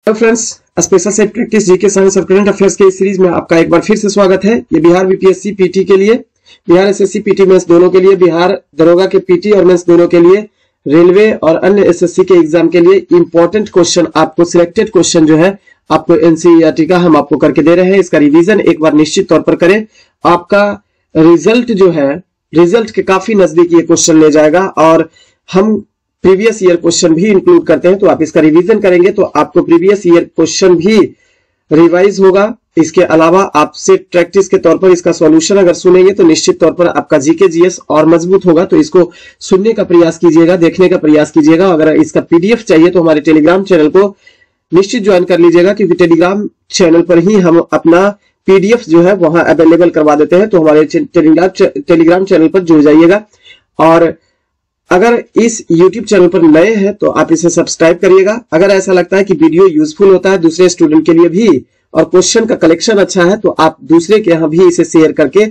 Hello friends, special set practice GK science और current affairs के इस सीरीज में आपका एक बार फिर से स्वागत है। ये बिहार बीपीएससी पीटी के लिए, बिहार एसएससी पीटी मेंस दोनों के लिए, बिहार दरोगा के पीटी और मेंस दोनों के लिए, रेलवे और अन्य एसएससी के एग्जाम के लिए इंपॉर्टेंट क्वेश्चन, आपको सिलेक्टेड क्वेश्चन जो है आपको एनसीईआरटी का हम आपको करके दे रहे हैं। इसका रिवीजन एक बार निश्चित तौर पर करें। आपका रिजल्ट जो है, रिजल्ट के काफी नजदीक ये क्वेश्चन ले जाएगा और हम प्रीवियस ईयर क्वेश्चन भी इंक्लूड करते हैं, तो आप इसका रिवीजन करेंगे तो आपको प्रीवियस ईयर क्वेश्चन भी रिवाइज होगा। इसके अलावा आपसे प्रैक्टिस के तौर पर इसका सॉल्यूशन अगर सुनेंगे तो निश्चित तौर पर आपका जीके जीएस और मजबूत होगा। तो इसको सुनने का प्रयास कीजिएगा, देखने का प्रयास कीजिएगा। अगर इसका पीडीएफ चाहिए तो हमारे टेलीग्राम चैनल को निश्चित ज्वाइन कर लीजिएगा, क्योंकि टेलीग्राम चैनल पर ही हम अपना पीडीएफ जो है वहां अवेलेबल करवा देते हैं। तो हमारे टेलीग्राम चैनल पर जुड़ जाइएगा। और अगर इस YouTube चैनल पर नए हैं तो आप इसे सब्सक्राइब करिएगा। अगर ऐसा लगता है कि वीडियो यूजफुल होता है दूसरे स्टूडेंट के लिए भी और क्वेश्चन का कलेक्शन अच्छा है, तो आप दूसरे के यहां भी इसे शेयर करके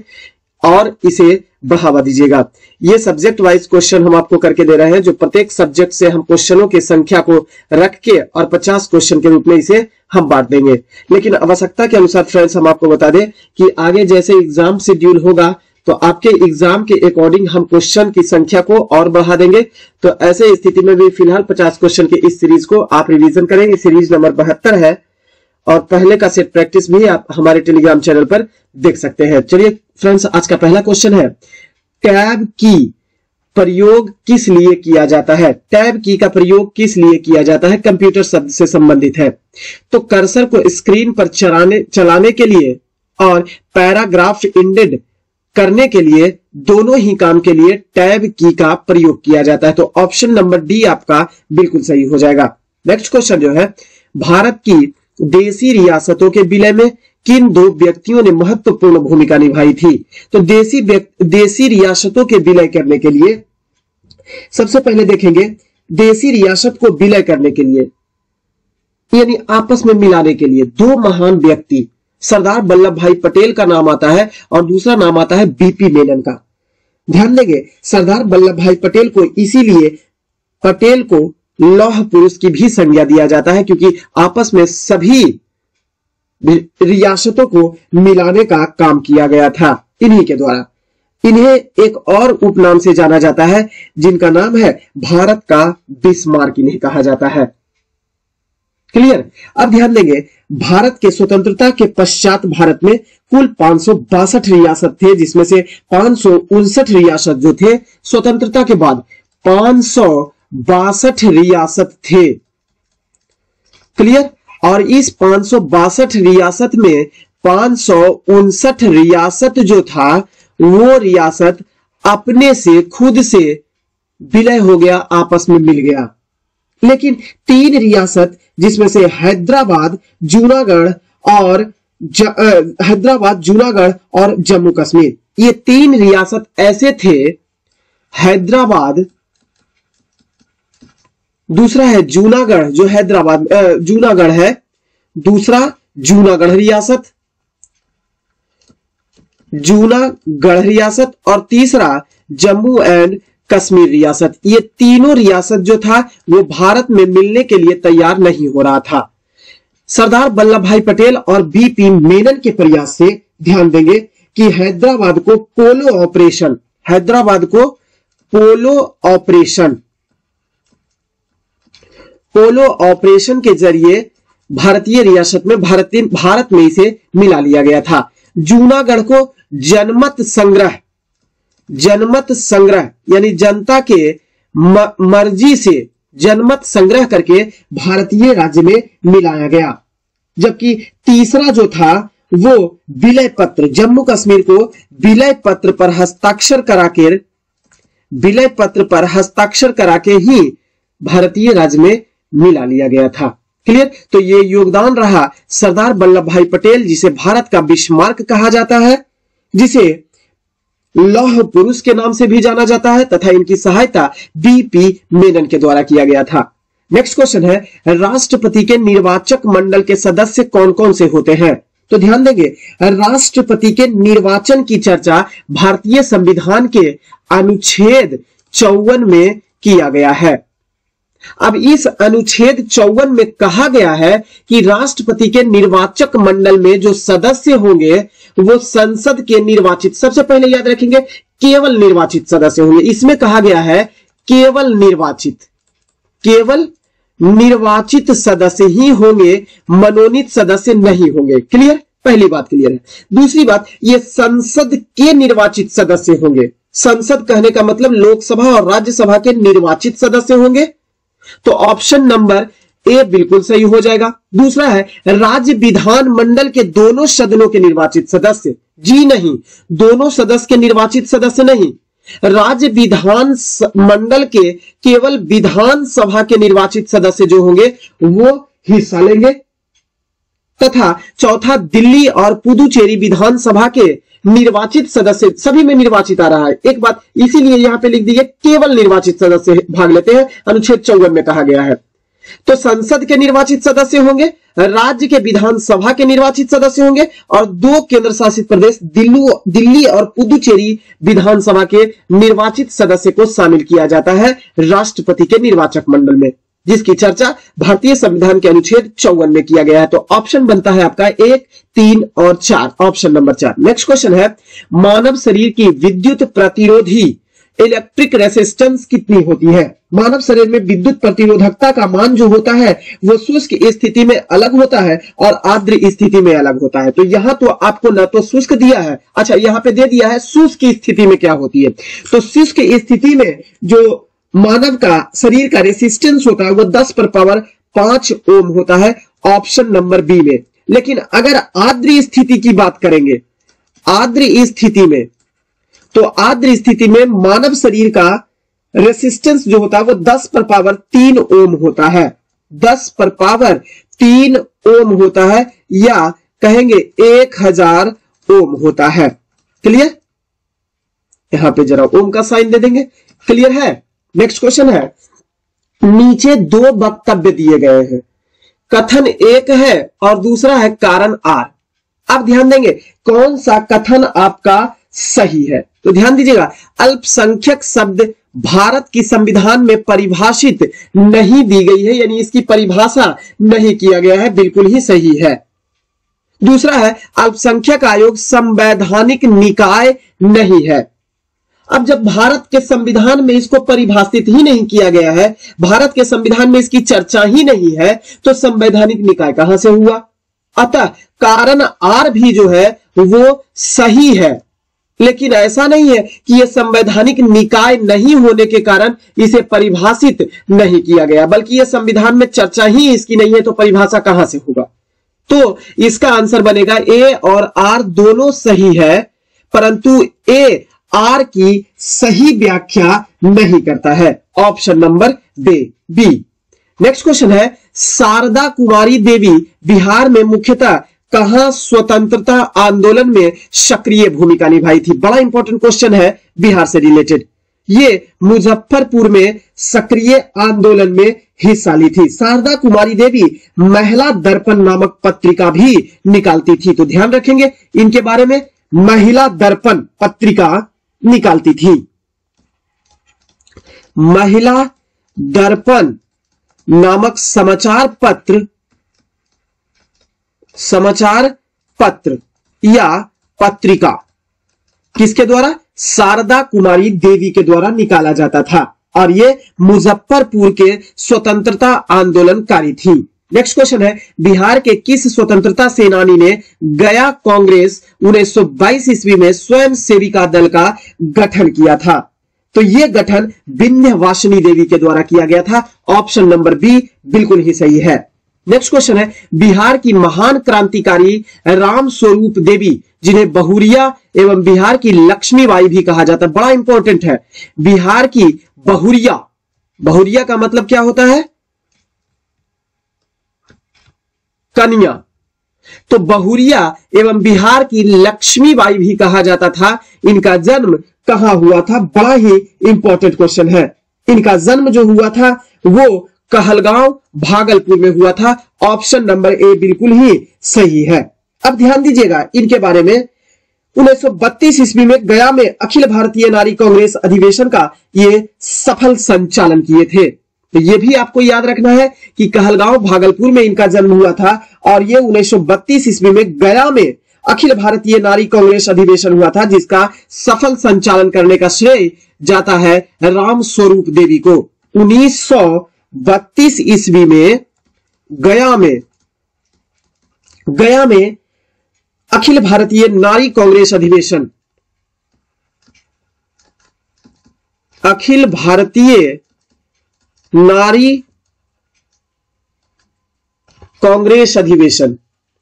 और इसे बढ़ावा दीजिएगा। ये सब्जेक्ट वाइज क्वेश्चन हम आपको करके दे रहे हैं, जो प्रत्येक सब्जेक्ट से हम क्वेश्चनों की संख्या को रख के और 50 क्वेश्चन के रूप में इसे हम बांट देंगे। लेकिन आवश्यकता के अनुसार फ्रेंड्स हम आपको बता दें कि आगे जैसे एग्जाम शेड्यूल होगा तो आपके एग्जाम के अकॉर्डिंग हम क्वेश्चन की संख्या को और बढ़ा देंगे। तो ऐसे स्थिति में भी फिलहाल 50 क्वेश्चन के इस सीरीज को आप रिवीजन करेंगे। सीरीज नंबर 72 है और पहले का सेट प्रैक्टिस भी आप हमारे टेलीग्राम चैनल पर देख सकते हैं। चलिए फ्रेंड्स, आज का पहला क्वेश्चन है, टैब की प्रयोग किस लिए किया जाता है? टैब की का प्रयोग किस लिए किया जाता है? कंप्यूटर शब्द से संबंधित है। तो कर्सर को स्क्रीन पर चलाने के लिए और पैराग्राफ इंडेड करने के लिए, दोनों ही काम के लिए टैब की का प्रयोग किया जाता है। तो ऑप्शन नंबर डी आपका बिल्कुल सही हो जाएगा। नेक्स्ट क्वेश्चन जो है, भारत की देशी रियासतों के विलय में किन दो व्यक्तियों ने महत्वपूर्ण भूमिका निभाई थी? तो देशी रियासतों के विलय करने के लिए सबसे पहले देखेंगे, देशी रियासत को विलय करने के लिए यानी आपस में मिलाने के लिए दो महान व्यक्ति, सरदार वल्लभ भाई पटेल का नाम आता है और दूसरा नाम आता है बीपी मेनन का। ध्यान देंगे, सरदार वल्लभ भाई पटेल को इसीलिए पटेल को लौह पुरुष की भी संज्ञा दिया जाता है, क्योंकि आपस में सभी रियासतों को मिलाने का काम किया गया था इन्हीं के द्वारा। इन्हें एक और उपनाम से जाना जाता है, जिनका नाम है भारत का बिस्मार्क इन्हें कहा जाता है। क्लियर? अब ध्यान देंगे, भारत के स्वतंत्रता के पश्चात भारत में कुल 562 रियासत थे, जिसमें से 559 रियासत जो थे स्वतंत्रता के बाद 562 रियासत थे। क्लियर? और इस 562 रियासत में 559 रियासत जो था वो रियासत अपने से खुद से विलय हो गया, आपस में मिल गया। लेकिन 3 रियासत, जिसमें से हैदराबाद, जूनागढ़ और जम्मू कश्मीर, ये 3 रियासत ऐसे थे। हैदराबाद, दूसरा है जूनागढ़, जो हैदराबाद जूनागढ़ है, दूसरा जूनागढ़ रियासत और तीसरा जम्मू एंड कश्मीर रियासत। ये तीनों रियासत जो था वो भारत में मिलने के लिए तैयार नहीं हो रहा था। सरदार वल्लभ भाई पटेल और बीपी मेनन के प्रयास से, ध्यान देंगे कि हैदराबाद को पोलो ऑपरेशन के जरिए भारतीय रियासत में भारत में इसे मिला लिया गया था। जूनागढ़ को जनमत संग्रह यानी जनता के मर्जी से जनमत संग्रह करके भारतीय राज्य में मिलाया गया। जबकि तीसरा जो था वो विलय पत्र, जम्मू कश्मीर को विलय पत्र पर हस्ताक्षर करा के ही भारतीय राज्य में मिला लिया गया था। क्लियर? तो ये योगदान रहा सरदार वल्लभ भाई पटेल, जिसे भारत का बिस्मार्क कहा जाता है, जिसे लौह पुरुष के नाम से भी जाना जाता है, तथा इनकी सहायता बीपी मेनन के द्वारा किया गया था। नेक्स्ट क्वेश्चन है, राष्ट्रपति के निर्वाचक मंडल के सदस्य कौन कौन से होते हैं? तो ध्यान देंगे, राष्ट्रपति के निर्वाचन की चर्चा भारतीय संविधान के अनुच्छेद 54 में किया गया है। अब इस अनुच्छेद 54 में कहा गया है कि राष्ट्रपति के निर्वाचक मंडल में जो सदस्य होंगे वो संसद के निर्वाचित, सबसे पहले याद रखेंगे केवल निर्वाचित सदस्य होंगे। इसमें कहा गया है केवल निर्वाचित सदस्य ही होंगे, मनोनीत सदस्य नहीं होंगे। क्लियर? पहली बात क्लियर है। दूसरी बात, ये संसद के निर्वाचित सदस्य होंगे। संसद कहने का मतलब लोकसभा और राज्यसभा के निर्वाचित सदस्य होंगे। तो ऑप्शन नंबर ए बिल्कुल सही हो जाएगा। दूसरा है राज्य विधान मंडल के दोनों सदनों के निर्वाचित सदस्य। जी नहीं, दोनों सदस्य के निर्वाचित सदस्य नहीं, राज्य विधान मंडल के केवल विधानसभा के निर्वाचित सदस्य जो होंगे वो हिस्सा लेंगे। तथा चौथा, दिल्ली और पुदुचेरी विधानसभा के निर्वाचित सदस्य, सभी में निर्वाचित आ रहा है। एक बात इसीलिए यहां पे लिख दीजिए केवल निर्वाचित सदस्य भाग लेते हैं, अनुच्छेद 54 में कहा गया है। तो संसद के निर्वाचित सदस्य होंगे, राज्य के विधानसभा के निर्वाचित सदस्य होंगे और 2 केंद्र शासित प्रदेश दिल्ली और पुदुचेरी विधानसभा के निर्वाचित सदस्य को शामिल किया जाता है राष्ट्रपति के निर्वाचक मंडल में, जिसकी चर्चा भारतीय संविधान के अनुच्छेद 54 में किया गया है। तो ऑप्शन बनता है आपका 1, 3 और 4, ऑप्शन नंबर 4। नेक्स्ट क्वेश्चन है, मानव शरीर की विद्युत प्रतिरोधी इलेक्ट्रिक रेसिस्टेंस कितनी होती है? मानव शरीर में विद्युत प्रतिरोधकता का मान जो होता है वो शुष्क स्थिति में अलग होता है और आर्द्र स्थिति में अलग होता है। तो यहां तो आपको ना तो शुष्क दिया है, अच्छा यहां पे दे दिया है शुष्क स्थिति में क्या होती है। तो शुष्क स्थिति में जो मानव का शरीर का रेसिस्टेंस होता है वो 10 पर पावर 5 ओम होता है, ऑप्शन नंबर बी में। लेकिन अगर आर्द्र स्थिति की बात करेंगे, आर्द्र स्थिति में, तो आर्द्र स्थिति में मानव शरीर का रेसिस्टेंस जो होता है वो 10 पर पावर 3 ओम होता है, 10 पर पावर 3 ओम होता है, या कहेंगे 1000 ओम होता है। क्लियर? यहां पे जरा ओम का साइन दे देंगे। क्लियर है? नेक्स्ट क्वेश्चन है, नीचे 2 वक्तव्य दिए गए हैं, कथन एक है और दूसरा है कारण आर। आप ध्यान देंगे कौन सा कथन आपका सही है। तो ध्यान दीजिएगा, अल्पसंख्यक शब्द भारत की संविधान में परिभाषित नहीं दी गई है, यानी इसकी परिभाषा नहीं किया गया है, बिल्कुल ही सही है। दूसरा है अल्पसंख्यक आयोग संवैधानिक निकाय नहीं है। अब जब भारत के संविधान में इसको परिभाषित ही नहीं किया गया है, भारत के संविधान में इसकी चर्चा ही नहीं है, तो संवैधानिक निकाय कहां से हुआ? अतः कारण आर भी जो है वो सही है, लेकिन ऐसा नहीं है कि यह संवैधानिक निकाय नहीं होने के कारण इसे परिभाषित नहीं किया गया, बल्कि यह संविधान में चर्चा ही इसकी नहीं है, तो परिभाषा कहां से होगा? तो इसका आंसर बनेगा ए और आर दोनों सही है, परंतु ए आर की सही व्याख्या नहीं करता है, option number B. Next question है, शारदा कुमारी देवी बिहार में मुख्यतः कहां स्वतंत्रता आंदोलन में सक्रिय भूमिका निभाई थी? बड़ा इंपॉर्टेंट क्वेश्चन है, बिहार से रिलेटेड। ये मुजफ्फरपुर में सक्रिय आंदोलन में हिस्सा ली थी। शारदा कुमारी देवी महिला दर्पण नामक पत्रिका भी निकालती थी, तो ध्यान रखेंगे इनके बारे में। महिला दर्पण पत्रिका निकालती थी, महिला दर्पण नामक समाचार पत्र या पत्रिका किसके द्वारा? शारदा कुमारी देवी के द्वारा निकाला जाता था, और ये मुजफ्फरपुर के स्वतंत्रता आंदोलनकारी थी। नेक्स्ट क्वेश्चन है, बिहार के किस स्वतंत्रता सेनानी ने गया कांग्रेस 1922 ईस्वी में स्वयं सेविका दल का गठन किया था? तो यह गठन विंध्यवासिनी देवी के द्वारा किया गया था, ऑप्शन नंबर बी बिल्कुल ही सही है। नेक्स्ट क्वेश्चन है, बिहार की महान क्रांतिकारी राम स्वरूप देवी, जिन्हें बहुरिया एवं बिहार की लक्ष्मीबाई भी कहा जाता है, बड़ा इंपॉर्टेंट है। बिहार की बहुरिया का मतलब क्या होता है? कन्या। तो बहुरिया एवं बिहार की लक्ष्मीबाई भी कहा जाता था। इनका जन्म कहां हुआ था? बड़ा ही इंपॉर्टेंट क्वेश्चन है। इनका जन्म जो हुआ था वो कहलगांव भागलपुर में हुआ था, ऑप्शन नंबर ए बिल्कुल ही सही है। अब ध्यान दीजिएगा इनके बारे में, 1932 ईस्वी में गया में अखिल भारतीय नारी कांग्रेस अधिवेशन का ये सफल संचालन किए थे। तो ये भी आपको याद रखना है कि कहलगांव भागलपुर में इनका जन्म हुआ था और ये 1932 ईस्वी में गया में अखिल भारतीय नारी कांग्रेस अधिवेशन हुआ था, जिसका सफल संचालन करने का श्रेय जाता है राम स्वरूप देवी को। 1932 ईस्वी में गया में अखिल भारतीय नारी कांग्रेस अधिवेशन, अखिल भारतीय नारी कांग्रेस अधिवेशन,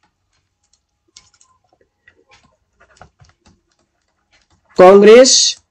कांग्रेस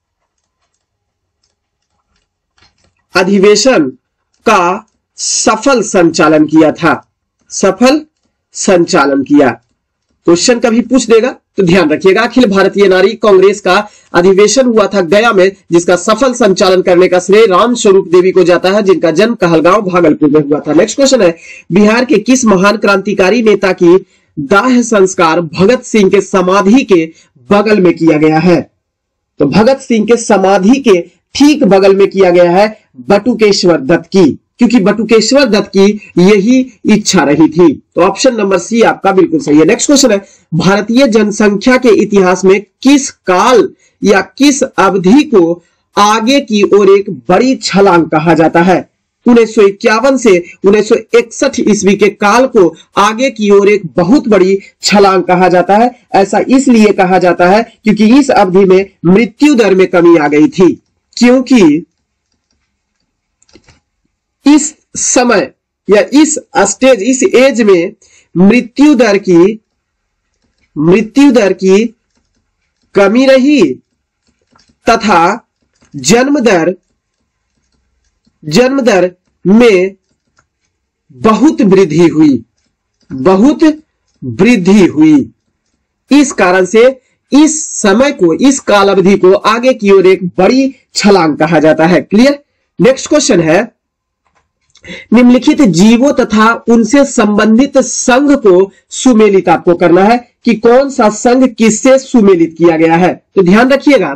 अधिवेशन का सफल संचालन किया था, सफल संचालन किया। क्वेश्चन कभी पूछ देगा तो ध्यान रखिएगा। अखिल भारतीय नारी कांग्रेस का अधिवेशन हुआ था गया में, जिसका सफल संचालन करने का श्रेय राम स्वरूप देवी को जाता है, जिनका जन्म कहलगांव भागलपुर में हुआ था। नेक्स्ट क्वेश्चन है, बिहार के किस महान क्रांतिकारी नेता की दाह संस्कार भगत सिंह के समाधि के बगल में किया गया है? तो भगत सिंह के समाधि के ठीक बगल में किया गया है बटुकेश्वर दत्त की, क्योंकि बटुकेश्वर दत्त की यही इच्छा रही थी। तो ऑप्शन नंबर सी आपका बिल्कुल सही है। नेक्स्ट क्वेश्चन है, भारतीय जनसंख्या के इतिहास में किस काल या किस अवधि को आगे की ओर एक बड़ी छलांग कहा जाता है? 1951 से 1961 ईस्वी के काल को आगे की ओर एक बहुत बड़ी छलांग कहा जाता है। ऐसा इसलिए कहा जाता है क्योंकि इस अवधि में मृत्यु दर में कमी आ गई थी, क्योंकि इस समय या इस स्टेज, इस एज में मृत्यु दर की कमी रही तथा जन्म दर में बहुत वृद्धि हुई। इस कारण से इस समय को, इस काल अवधि को आगे की ओर एक बड़ी छलांग कहा जाता है। क्लियर? नेक्स्ट क्वेश्चन है, निम्नलिखित जीवों तथा उनसे संबंधित संघ को सुमेलित आपको करना है कि कौन सा संघ किससे सुमेलित किया गया है। तो ध्यान रखिएगा,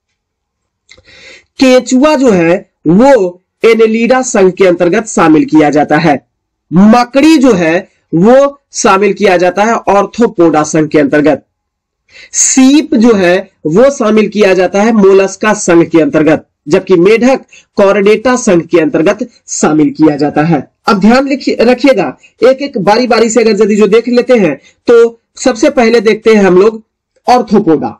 केंचुआ जो है वो एनेलिडा संघ के अंतर्गत शामिल किया जाता है। मकड़ी जो है वो शामिल किया जाता है ऑर्थोपोडा संघ के अंतर्गत। सीप जो है वो शामिल किया जाता है मोलस्का संघ के अंतर्गत, जबकि मेढक कॉर्डेटा संघ के अंतर्गत शामिल किया जाता है। अब ध्यान रखिएगा, एक एक बारी बारी से अगर यदि जो देख लेते हैं तो सबसे पहले देखते हैं हम लोग ऑर्थोपोडा।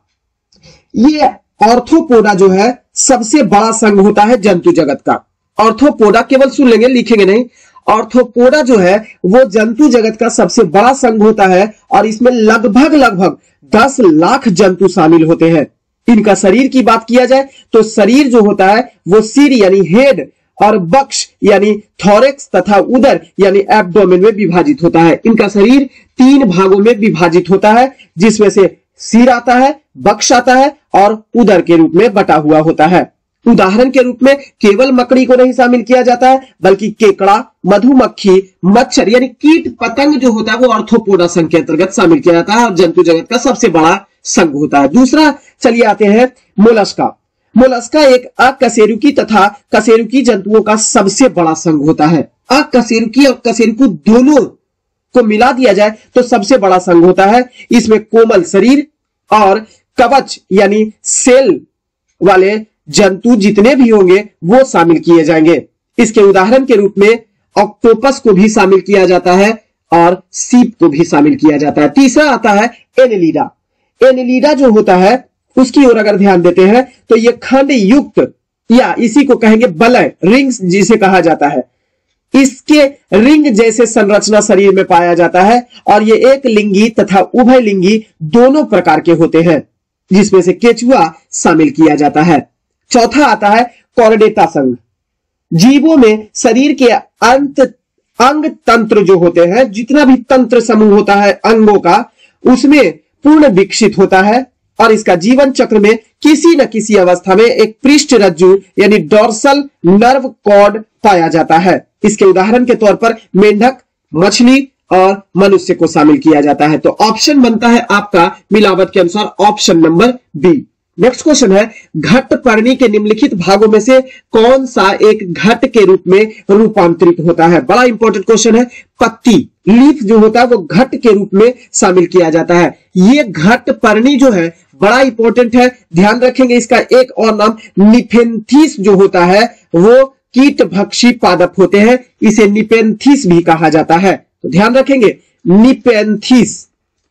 ये ऑर्थोपोडा जो है सबसे बड़ा संघ होता है जंतु जगत का। ऑर्थोपोडा केवल सुन लेंगे, लिखेंगे नहीं। ऑर्थोपोडा जो है वो जंतु जगत का सबसे बड़ा संघ होता है और इसमें लगभग 10 लाख जंतु शामिल होते हैं। इनका शरीर की बात किया जाए तो शरीर जो होता है वो सिर यानी हेड और बक्ष यानी थोरेक्स तथा उदर यानी एब्डोमेन में विभाजित होता है। इनका शरीर 3 भागों में विभाजित होता है, जिसमें से सिर आता है, बक्ष आता है और उदर के रूप में बटा हुआ होता है। उदाहरण के रूप में केवल मकड़ी को नहीं शामिल किया जाता है, बल्कि केकड़ा, मधुमक्खी, मच्छर यानी कीट पतंग जो होता है वो ऑर्थोपोडा संघ के अंतर्गत शामिल किया जाता है और जंतु जगत का सबसे बड़ा संघ होता है। दूसरा चलिए आते हैं मोलस्का। मोलस्का एक अकशेरुकी तथा कशेरुकी जंतुओं का सबसे बड़ा संघ होता है। अकशेरुकी और कशेरुकी दोनों को मिला दिया जाए तो सबसे बड़ा संघ होता है। इसमें कोमल शरीर और कवच यानी सेल वाले जंतु जितने भी होंगे वो शामिल किए जाएंगे। इसके उदाहरण के रूप में ऑक्टोपस को भी शामिल किया जाता है और सीप को भी शामिल किया जाता है। तीसरा आता है एनेलिडा। एनेलिडा जो होता है उसकी ओर अगर ध्यान देते हैं तो ये खंड युक्त या इसी को कहेंगे बलय, रिंग्स जिसे कहा जाता है, इसके रिंग जैसे संरचना शरीर में पाया जाता है और ये एक लिंगी तथा उभय लिंगी दोनों प्रकार के होते हैं, जिसमें से केचुआ शामिल किया जाता है। चौथा आता है कॉर्डेटा संघ। जीवों में शरीर के अंग तंत्र जो होते हैं, जितना भी तंत्र समूह होता है अंगों का, उसमें पूर्ण विकसित होता है और इसका जीवन चक्र में किसी न किसी अवस्था में एक पृष्ठ रज्जु यानी डोर्सल नर्व कॉर्ड पाया जाता है। इसके उदाहरण के तौर पर मेंढक, मछली और मनुष्य को शामिल किया जाता है। तो ऑप्शन बनता है आपका मिलावट के अनुसार option number B. Next question है, घट पर्णी के निम्नलिखित भागों में से कौन सा एक घट के रूप में रूपांतरित होता है? बड़ा इंपॉर्टेंट क्वेश्चन है। पत्ती, लीफ जो होता है वो घट के रूप में शामिल किया जाता है। ये घट पर्णी जो है बड़ा इंपॉर्टेंट है, ध्यान रखेंगे। इसका एक और नाम निपेंथिस जो होता है वो कीट भक्षी पादप होते हैं, इसे निपेंथिस भी कहा जाता है। तो ध्यान रखेंगे, निपेंथिस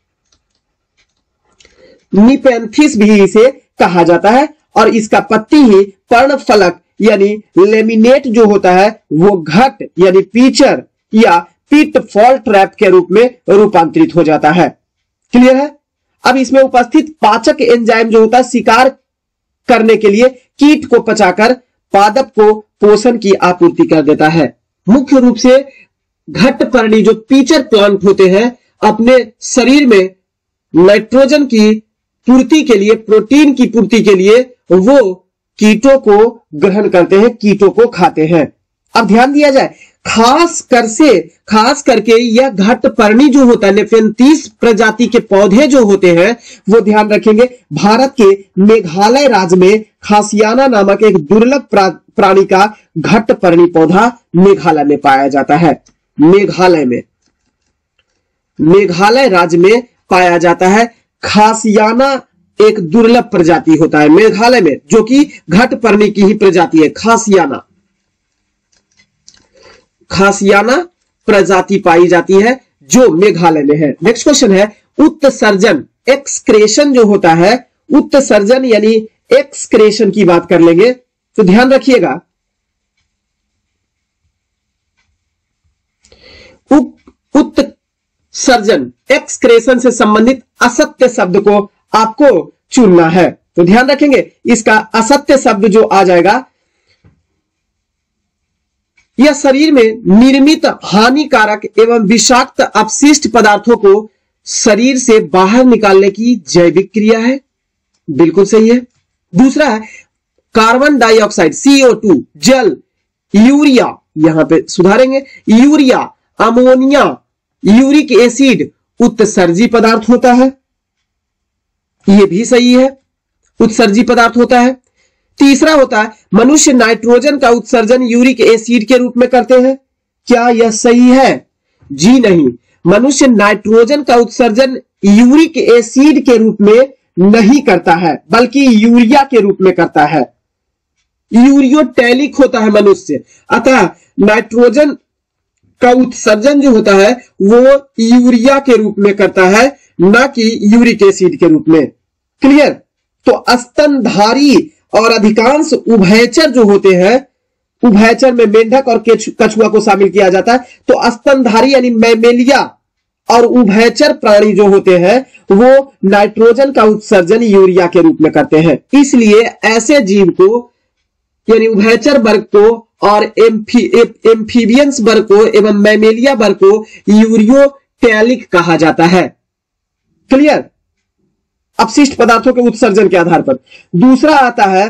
भी इसे कहा जाता है। और इसका पत्ती ही पर्णफलक यानी लेमिनेट जो होता है वो घट यानी पीचर या पिट फॉल ट्रैप के रूप में रूपांतरित हो जाता है। क्लियर है? अब इसमें उपस्थित पाचक एंजाइम जो होता है शिकार करने के लिए कीट को पचाकर पादप को पोषण की आपूर्ति कर देता है। मुख्य रूप से घट पर्णी जो पीचर प्लांट होते हैं अपने शरीर में नाइट्रोजन की पूर्ति के लिए, प्रोटीन की पूर्ति के लिए वो कीटों को ग्रहण करते हैं, कीटों को खाते हैं। अब ध्यान दिया जाए, खास करके यह घट पर्णी जो होता है, निपेंथिस प्रजाति के पौधे जो होते हैं वो ध्यान रखेंगे भारत के मेघालय राज्य में खासियाना नामक एक दुर्लभ प्राणी का घट पर्णी पौधा मेघालय में पाया जाता है। मेघालय राज्य में पाया जाता है। खासियाना एक दुर्लभ प्रजाति होता है मेघालय में, जो कि घट पर्णी की ही प्रजाति है। खासियाना प्रजाति पाई जाती है जो मेघालय में है। नेक्स्ट क्वेश्चन है, उत्सर्जन, एक्सक्रेशन जो होता है, उत्सर्जन यानी एक्सक्रेशन की बात कर लेंगे तो ध्यान रखिएगा, उत्सर्जन एक्सक्रेशन से संबंधित असत्य शब्द को आपको चुनना है। तो ध्यान रखेंगे, इसका असत्य शब्द जो आ जाएगा, यह शरीर में निर्मित हानिकारक एवं विषाक्त अपशिष्ट पदार्थों को शरीर से बाहर निकालने की जैविक क्रिया है। बिल्कुल सही है। दूसरा है कार्बन डाइऑक्साइड CO2, जल, यूरिया, यहां पे सुधारेंगे, यूरिया, अमोनिया, यूरिक एसिड उत्सर्जी पदार्थ होता है। यह भी सही है, उत्सर्जी पदार्थ होता है। तीसरा होता है मनुष्य नाइट्रोजन का उत्सर्जन यूरिक एसिड के रूप में करते हैं। क्या यह सही है? जी नहीं, मनुष्य नाइट्रोजन का उत्सर्जन यूरिक एसिड के रूप में नहीं करता है, बल्कि यूरिया के रूप में करता है। यूरियोटैलिक होता है मनुष्य, अतः नाइट्रोजन का उत्सर्जन जो होता है वो यूरिया के रूप में करता है, ना कि यूरिक एसिड के रूप में। क्लियर? तो स्तनधारी और अधिकांश उभयचर जो होते हैं, उभयचर में मेंढक और कछुआ को शामिल किया जाता है। तो स्तनधारी यानी मैमेलिया और उभयचर प्राणी जो होते हैं वो नाइट्रोजन का उत्सर्जन यूरिया के रूप में करते हैं। इसलिए ऐसे जीव को यानी उभयचर वर्ग को और एम्फीबियंस वर्ग को एवं मैमेलिया वर्ग को यूरियोटैलिक कहा जाता है। क्लियर? अपशिष्ट पदार्थों के उत्सर्जन के आधार पर। दूसरा आता है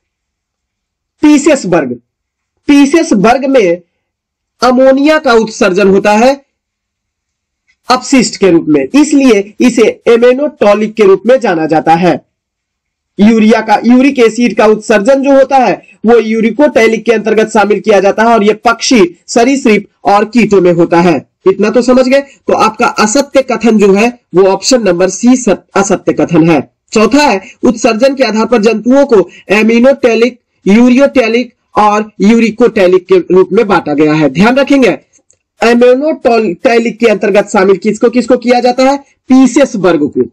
पीसेस वर्ग। पीसेस वर्ग में अमोनिया का उत्सर्जन होता है अपशिष्ट के रूप में, इसलिए इसे एमेनोटॉलिक के रूप में जाना जाता है। यूरिक एसिड का उत्सर्जन जो होता है वो यूरिकोटैलिक के अंतर्गत शामिल किया जाता है और यह पक्षी, सरीसृप और कीटों में होता है। इतना तो समझ गए। तो आपका असत्य कथन जो है वो ऑप्शन नंबर सी असत्य कथन है। चौथा है उत्सर्जन के आधार पर जंतुओं को एमिनोटैलिक, यूरियोटैलिक और यूरिकोटैलिक के रूप में बांटा गया है। ध्यान रखेंगे, एमिनोटैलिक के अंतर्गत शामिल किसको किया जाता है? पीसेस वर्ग को।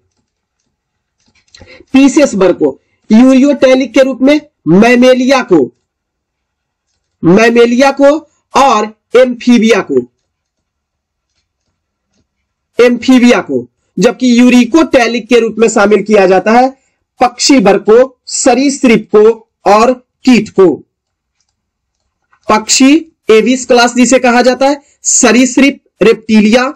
पीसेस वर्ग को यूरियोटैलिक के रूप में मैमेलिया को और एम्फीबिया को, जबकि यूरिकोटैलिक के रूप में शामिल किया जाता है पक्षी वर्ग को, सरीसृप को और कीट को। पक्षी एविस क्लास जिसे कहा जाता है, सरीसृप रेप्टिलिया,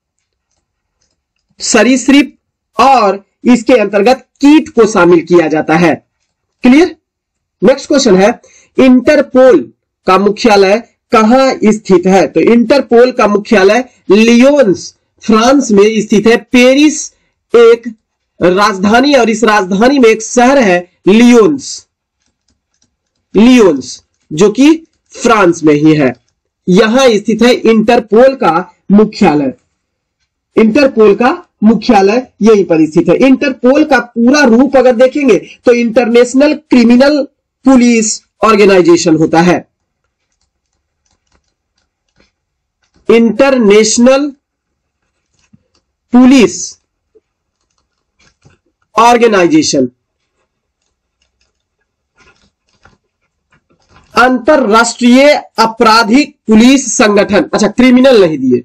सरीसृप और इसके अंतर्गत कीट को शामिल किया जाता है। क्लियर? नेक्स्ट क्वेश्चन है इंटरपोल का मुख्यालय कहां स्थित है? तो इंटरपोल का मुख्यालय लियोन्स फ्रांस में स्थित है। पेरिस एक राजधानी और इस राजधानी में एक शहर है लियोन्स जो कि फ्रांस में ही है। यहां स्थित है इंटरपोल का मुख्यालय। इंटरपोल का मुख्यालय यहीं पर स्थित है। इंटरपोल का पूरा रूप अगर देखेंगे तो इंटरनेशनल क्रिमिनल पुलिस ऑर्गेनाइजेशन होता है। इंटरनेशनल पुलिस ऑर्गेनाइजेशन, अंतरराष्ट्रीय आपराधिक पुलिस संगठन। अच्छा, क्रिमिनल नहीं दिए,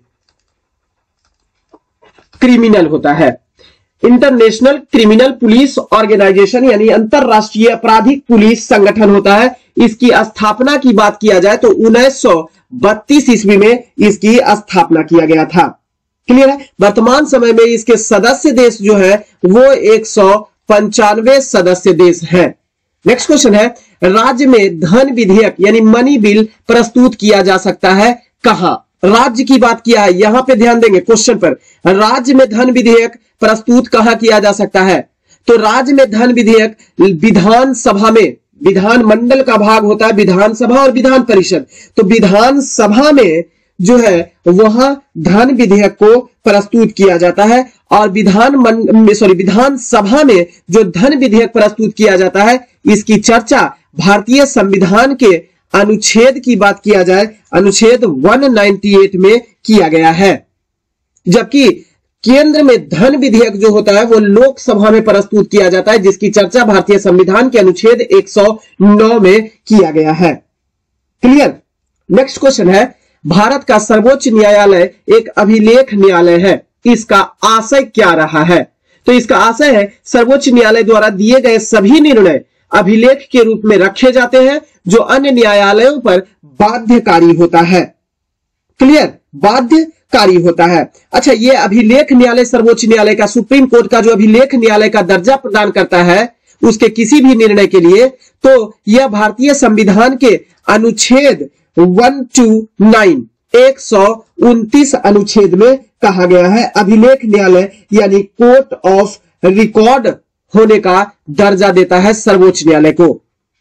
क्रिमिनल होता है। इंटरनेशनल क्रिमिनल पुलिस ऑर्गेनाइजेशन यानी अंतरराष्ट्रीय आपराधिक पुलिस संगठन होता है। इसकी स्थापना की बात किया जाए तो 1932 ईस्वी में इसकी स्थापना किया गया था। क्लियर है। वर्तमान समय में इसके सदस्य देश जो है वो 195 सदस्य देश है। नेक्स्ट क्वेश्चन है, राज्य में धन विधेयक यानी मनी बिल प्रस्तुत किया जा सकता है कहां? राज्य की बात किया है, यहां पे ध्यान देंगे क्वेश्चन पर। राज्य में धन विधेयक प्रस्तुत कहां किया जा सकता है? तो राज्य में धन विधेयक विधानसभा में, विधान मंडल का भाग होता है विधानसभा और विधान परिषद, तो विधानसभा में जो है वहां धन विधेयक को प्रस्तुत किया जाता है। और विधानसभा में जो धन विधेयक प्रस्तुत किया जाता है इसकी चर्चा भारतीय संविधान के अनुच्छेद की बात किया जाए अनुच्छेद 198 में किया गया है। जबकि केंद्र में धन विधेयक जो होता है वो लोकसभा में प्रस्तुत किया जाता है, जिसकी चर्चा भारतीय संविधान के अनुच्छेद 109 में किया गया है। क्लियर। नेक्स्ट क्वेश्चन है, भारत का सर्वोच्च न्यायालय एक अभिलेख न्यायालय है, इसका आशय क्या रहा है? तो इसका आशय है सर्वोच्च न्यायालय द्वारा दिए गए सभी निर्णय अभिलेख के रूप में रखे जाते हैं जो अन्य न्यायालयों पर बाध्यकारी होता है। क्लियर, बाध्यकारी होता है। अच्छा, ये अभिलेख न्यायालय सर्वोच्च न्यायालय का, सुप्रीम कोर्ट का जो अभिलेख न्यायालय का दर्जा प्रदान करता है उसके किसी भी निर्णय के लिए, तो यह भारतीय संविधान के अनुच्छेद 129 129 अनुच्छेद में कहा गया है। अभिलेख न्यायालय यानी कोर्ट ऑफ रिकॉर्ड होने का दर्जा देता है सर्वोच्च न्यायालय को।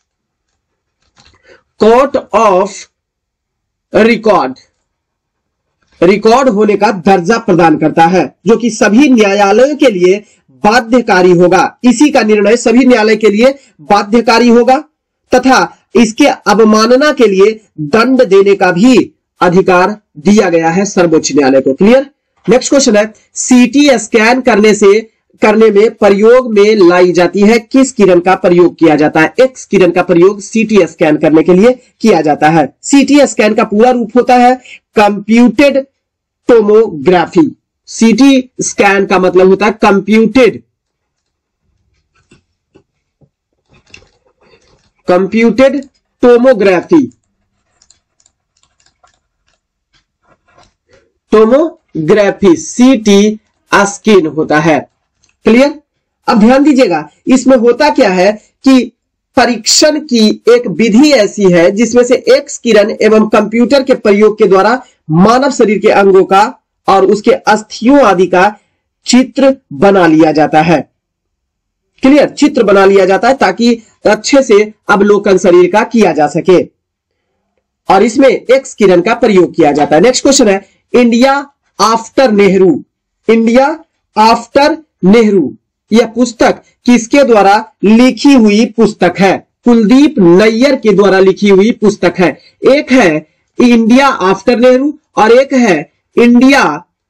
कोर्ट ऑफ रिकॉर्ड होने का दर्जा प्रदान करता है, जो कि सभी न्यायालयों के लिए बाध्यकारी होगा। इसी का निर्णय सभी न्यायालय के लिए बाध्यकारी होगा तथा इसके अवमानना के लिए दंड देने का भी अधिकार दिया गया है सर्वोच्च न्यायालय को। क्लियर। नेक्स्ट क्वेश्चन है, सीटी स्कैन करने में प्रयोग में लाई जाती है किस किरण का प्रयोग किया जाता है? एक्स किरण का प्रयोग सीटी स्कैन करने के लिए किया जाता है। सीटी स्कैन का पूरा रूप होता है कंप्यूटेड टोमोग्राफी। सीटी स्कैन का मतलब होता है कंप्यूटेड टोमोग्राफी सीटी स्कैन होता है। क्लियर। अब ध्यान दीजिएगा, इसमें होता क्या है कि परीक्षण की एक विधि ऐसी है जिसमें से एक्स किरण एवं कंप्यूटर के प्रयोग के द्वारा मानव शरीर के अंगों का और उसके अस्थियों आदि का चित्र बना लिया जाता है। क्लियर, चित्र बना लिया जाता है ताकि अच्छे से अवलोकन शरीर का किया जा सके, और इसमें एक्स किरण का प्रयोग किया जाता है। नेक्स्ट क्वेश्चन है, India after Nehru. India after Nehru यह पुस्तक किसके द्वारा लिखी हुई पुस्तक है? कुलदीप नैयर के द्वारा लिखी हुई पुस्तक है। एक है इंडिया आफ्टर नेहरू और एक है India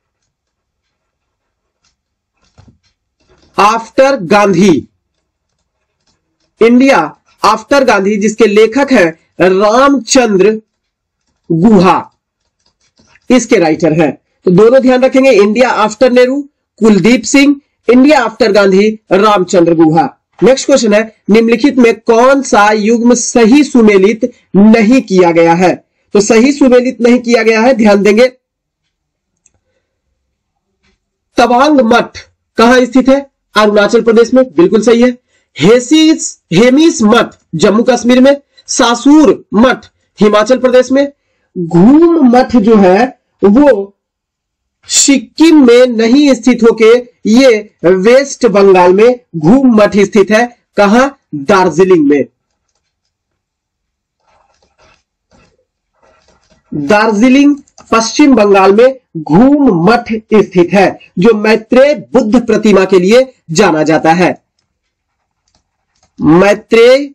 after Gandhi. India after Gandhi जिसके लेखक है रामचंद्र गुहा, इसके राइटर है। तो दोनों ध्यान रखेंगे, India after Nehru Kuldeep Singh, India after Gandhi Ramachandra Guha. Next question है, निम्नलिखित में कौन सा युग्म सही सुमेलित नहीं किया गया है? तो सही सुमेलित नहीं किया गया है, ध्यान देंगे। तवांग मठ कहां स्थित है? अरुणाचल प्रदेश में, बिल्कुल सही है। हेमिस मठ जम्मू कश्मीर में, सासुर मठ हिमाचल प्रदेश में, घूम मठ जो है वो सिक्किम में नहीं स्थित होके ये वेस्ट बंगाल में घूम मठ स्थित है। कहां? दार्जिलिंग में। दार्जिलिंग पश्चिम बंगाल में घूम मठ स्थित है, जो मैत्रेय बुद्ध प्रतिमा के लिए जाना जाता है। मैत्रेय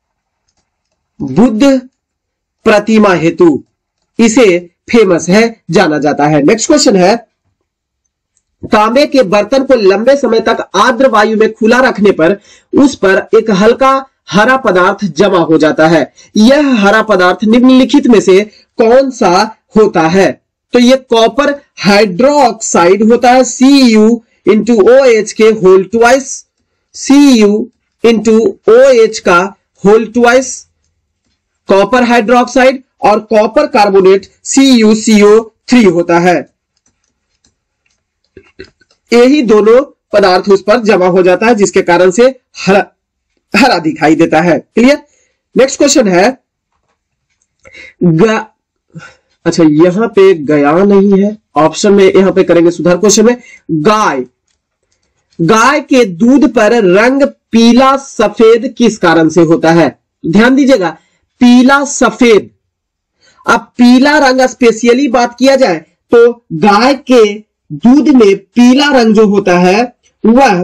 बुद्ध प्रतिमा हेतु इसे फेमस है, जाना जाता है। नेक्स्ट क्वेश्चन है, तांबे के बर्तन को लंबे समय तक आर्द्र वायु में खुला रखने पर उस पर एक हल्का हरा पदार्थ जमा हो जाता है। यह हरा पदार्थ निम्नलिखित में से कौन सा होता है? तो यह कॉपर हाइड्रोक्साइड होता है, Cu(OH) के होल ट्वाइस, Cu(OH) का होल ट्वाइस कॉपर हाइड्रोक्साइड, और कॉपर कार्बोनेट CuCO3 होता है। यही दोनों पदार्थ उस पर जमा हो जाता है, जिसके कारण से हरा दिखाई देता है। क्लियर? नेक्स्ट क्वेश्चन है, अच्छा यहां पे गया नहीं है, ऑप्शन में यहां पे करेंगे सुधार। क्वेश्चन में गाय के दूध पर रंग पीला सफेद किस कारण से होता है? ध्यान दीजिएगा, पीला सफेद। अब पीला रंग स्पेशली बात किया जाए तो गाय के दूध में पीला रंग जो होता है वह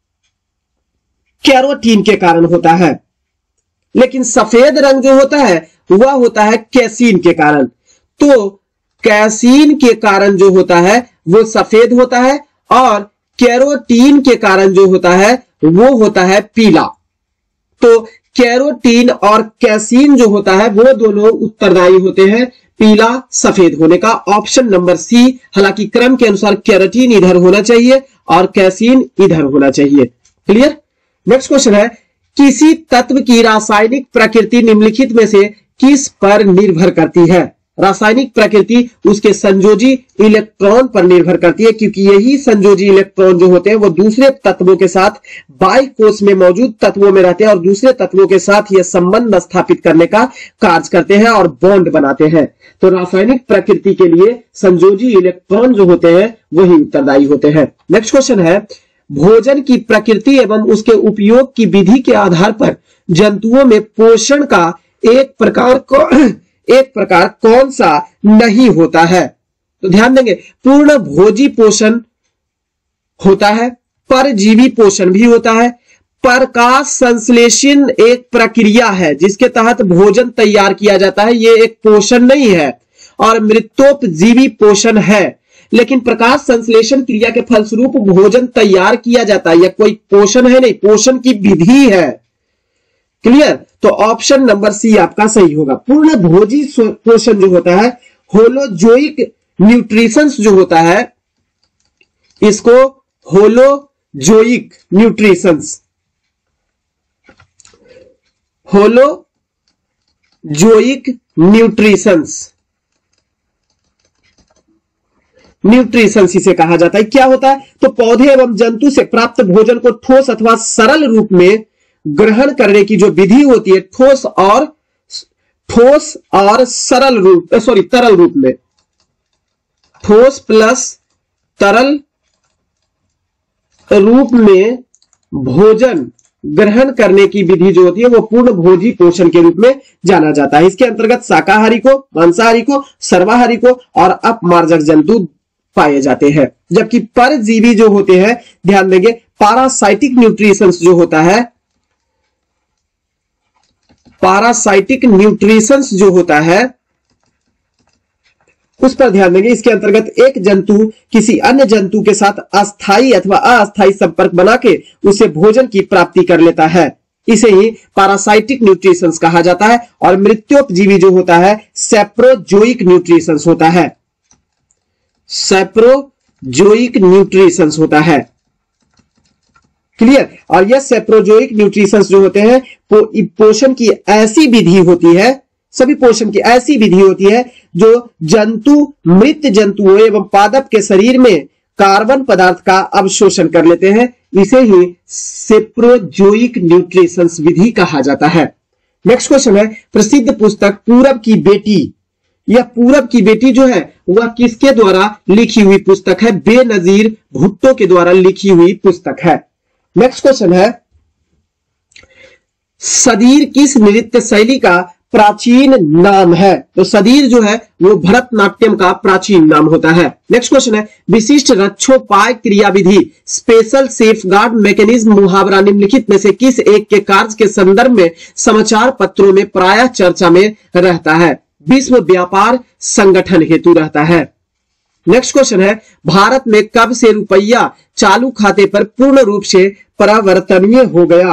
कैरोटीन के कारण होता है, लेकिन सफेद रंग जो होता है वह होता है कैसीन के कारण। तो कैसीन के कारण जो होता है वो सफेद होता है, और कैरोटीन के कारण जो होता है वो होता है पीला। तो कैरोटीन और कैसीन जो होता है वो दोनों उत्तरदायी होते हैं पीला सफेद होने का। ऑप्शन नंबर सी, हालांकि क्रम के अनुसार कैरोटीन इधर होना चाहिए और कैसीन इधर होना चाहिए। क्लियर? नेक्स्ट क्वेश्चन है, किसी तत्व की रासायनिक प्रकृति निम्नलिखित में से किस पर निर्भर करती है? रासायनिक प्रकृति उसके संयोजी इलेक्ट्रॉन पर निर्भर करती है, क्योंकि यही संयोजी इलेक्ट्रॉन जो होते हैं वो दूसरे तत्वों के साथ बाह्य कोश में मौजूद तत्वों में रहते हैं और दूसरे तत्वों के साथ यह संबंध स्थापित करने का कार्य करते हैं और बॉन्ड बनाते हैं। तो रासायनिक प्रकृति के लिए संयोजी इलेक्ट्रॉन जो होते हैं वही उत्तरदायी होते हैं। नेक्स्ट क्वेश्चन है, भोजन की प्रकृति एवं उसके उपयोग की विधि के आधार पर जंतुओं में पोषण का एक प्रकार कौन सा नहीं होता है? तो ध्यान देंगे, पूर्ण भोजी पोषण होता है, परजीवी पोषण भी होता है, प्रकाश संश्लेषण एक प्रक्रिया है जिसके तहत भोजन तैयार किया जाता है, ये एक पोषण नहीं है, और मृत्योपजीवी पोषण है। लेकिन प्रकाश संश्लेषण क्रिया के फलस्वरूप भोजन तैयार किया जाता है, यह कोई पोषण है नहीं, पोषण की विधि है। क्लियर? तो ऑप्शन नंबर सी आपका सही होगा। पूर्ण भोजी पोषण जो होता है, होलोजोइक न्यूट्रिशंस जो होता है, इसको होलोजोइक न्यूट्रिशंस इसे कहा जाता है। क्या होता है? तो पौधे एवं जंतु से प्राप्त भोजन को ठोस अथवा सरल रूप में ग्रहण करने की जो विधि होती है, ठोस और सरल रूप, तरल रूप में, ठोस प्लस तरल रूप में भोजन ग्रहण करने की विधि जो होती है वो पूर्ण भोजी पोषण के रूप में जाना जाता है। इसके अंतर्गत शाकाहारी को, मांसाहारी को, सर्वाहारी को और अपमार्जक जंतु पाए जाते हैं। जबकि परजीवी जो होते हैं, ध्यान देंगे, पैरासाइटिक न्यूट्रिशंस जो होता है, पैरासाइटिक न्यूट्रिशंस जो होता है उस पर ध्यान देंगे। इसके अंतर्गत एक जंतु किसी अन्य जंतु के साथ अस्थायी अथवा अस्थायी संपर्क बना के उसे भोजन की प्राप्ति कर लेता है, इसे ही पैरासाइटिक न्यूट्रिशंस कहा जाता है। और मृत्योपजीवी जो होता है, सैप्रोजोइक न्यूट्रिशंस होता है, सैप्रोजोइक न्यूट्रिशंस होता है। क्लियर? और यह सैप्रोजोइक न्यूट्रिशंस जो होते हैं पोषण की ऐसी विधि होती है, सभी पोषण की ऐसी विधि होती है जो जंतु मृत जंतुओं एवं पादप के शरीर में कार्बन पदार्थ का अवशोषण कर लेते हैं, इसे ही सैप्रोजोइक न्यूट्रिशंस विधि कहा जाता है। नेक्स्ट क्वेश्चन है, प्रसिद्ध पुस्तक पूरब की बेटी, यह पूरब की बेटी जो है वह किसके द्वारा लिखी हुई पुस्तक है? बेनजीर भुट्टो के द्वारा लिखी हुई पुस्तक है। नेक्स्ट क्वेश्चन है, सदीर किस नृत्य शैली का प्राचीन नाम है? तो सदीर जो है वो भरतनाट्यम का प्राचीन नाम होता है। नेक्स्ट क्वेश्चन है, विशिष्ट रक्षोपाय क्रियाविधि स्पेशल सेफगार्ड मैकेनिज्म मुहावरा निम्नलिखित में से किस एक के कार्य के संदर्भ में समाचार पत्रों में प्रायः चर्चा में रहता है? विश्व व्यापार संगठन हेतु रहता है। नेक्स्ट क्वेश्चन है, भारत में कब से रुपया चालू खाते पर पूर्ण रूप से परिवर्तनीय हो गया?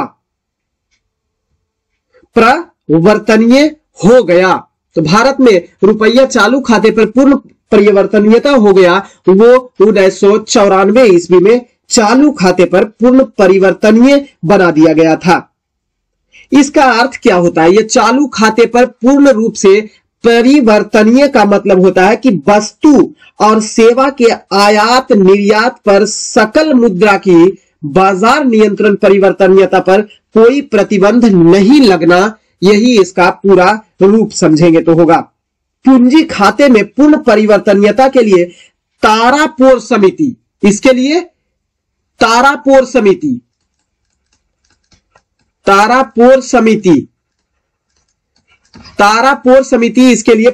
परिवर्तनीय हो गया। तो भारत में रुपया चालू खाते पर पूर्ण परिवर्तनीयता हो गया वो 1994 ईस्वी में चालू खाते पर पूर्ण परिवर्तनीय बना दिया गया था। इसका अर्थ क्या होता है? ये चालू खाते पर पूर्ण रूप से परिवर्तनीय का मतलब होता है कि वस्तु और सेवा के आयात निर्यात पर सकल मुद्रा की बाजार नियंत्रण परिवर्तनीयता पर कोई प्रतिबंध नहीं लगना, यही इसका पूरा रूप समझेंगे तो होगा। पूंजी खाते में पूर्ण परिवर्तनीयता के लिए तारापोर समिति, इसके लिए तारापोर समिति, तारापोर समिति, तारापोर समिति इसके लिए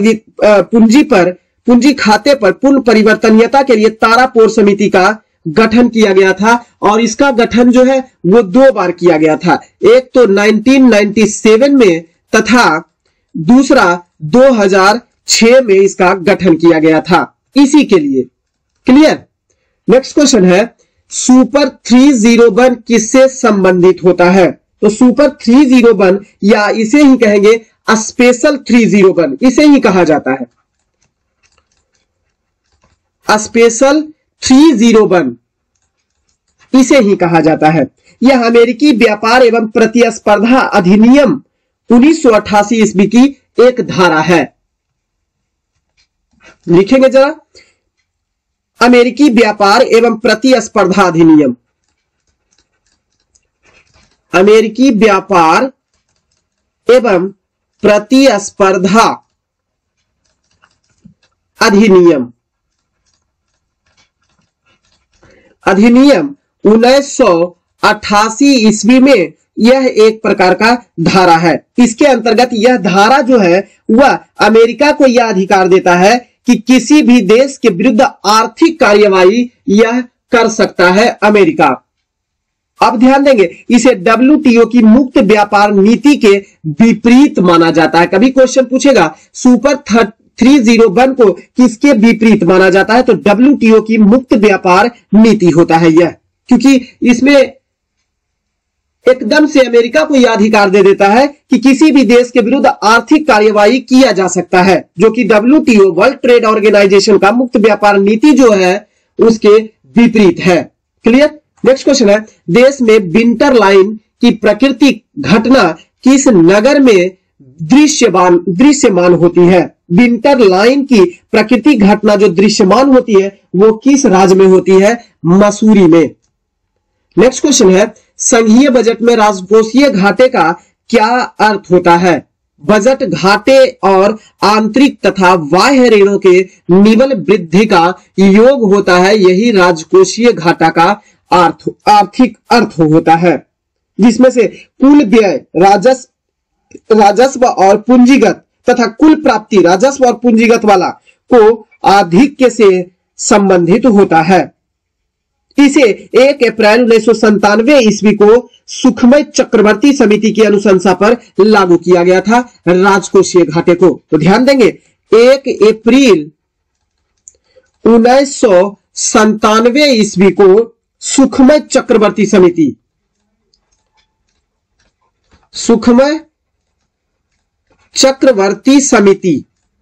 पूंजी खाते पर पूर्ण परिवर्तनीयता के लिए तारापोर समिति का गठन किया गया था और इसका गठन जो है वो 2 बार किया गया था। एक तो 1997 में तथा दूसरा 2006 में इसका गठन किया गया था इसी के लिए। क्लियर? नेक्स्ट क्वेश्चन है, सुपर 301 किससे संबंधित होता है? तो सुपर 301 या इसे ही कहेंगे स्पेशल 301, इसे ही कहा जाता है स्पेशल 301, इसे ही कहा जाता है। यह अमेरिकी व्यापार एवं प्रतिस्पर्धा अधिनियम 1988 ईस्वी की एक धारा है। लिखेंगे जरा, अमेरिकी व्यापार एवं प्रतिस्पर्धा अधिनियम, अमेरिकी व्यापार एवं प्रतिस्पर्धा अधिनियम, अधिनियम 1988 ईस्वी में यह एक प्रकार का धारा है। इसके अंतर्गत यह धारा जो है वह अमेरिका को यह अधिकार देता है कि किसी भी देश के विरुद्ध आर्थिक कार्यवाही यह कर सकता है अमेरिका। अब ध्यान देंगे, इसे WTO की मुक्त व्यापार नीति के विपरीत माना जाता है। कभी क्वेश्चन पूछेगा सुपर 301 को किसके विपरीत माना जाता है? तो WTO की मुक्त व्यापार नीति होता है यह, क्योंकि इसमें एकदम से अमेरिका को यह अधिकार दे देता है कि किसी भी देश के विरुद्ध आर्थिक कार्यवाही किया जा सकता है, जो कि WTO वर्ल्ड ट्रेड ऑर्गेनाइजेशन का मुक्त व्यापार नीति जो है उसके विपरीत है। क्लियर? नेक्स्ट क्वेश्चन है, देश में विंटर लाइन की प्राकृतिक घटना किस नगर में दृश्यमान होती है? विंटर लाइन की प्राकृतिक घटना जो दृश्यमान होती है वो किस राज्य में होती है? मसूरी में। नेक्स्ट क्वेश्चन है, संघीय बजट में राजकोषीय घाटे का क्या अर्थ होता है? बजट घाटे और आंतरिक तथा बाह्य ऋणों के निवल वृद्धि का योग होता है, यही राजकोषीय घाटा का आर्थिक अर्थ होता है, जिसमें से कुल व्यय राजस्व और पूंजीगत तथा कुल प्राप्ति राजस्व और पूंजीगत वाला को आधिक्य से संबंधित होता है। इसे 1 अप्रैल 1997 ईस्वी को सुखमय चक्रवर्ती समिति की अनुशंसा पर लागू किया गया था राजकोषीय घाटे को। तो ध्यान देंगे, 1 अप्रैल 1997 ईस्वी को सुखमय चक्रवर्ती समिति, सुखमय चक्रवर्ती समिति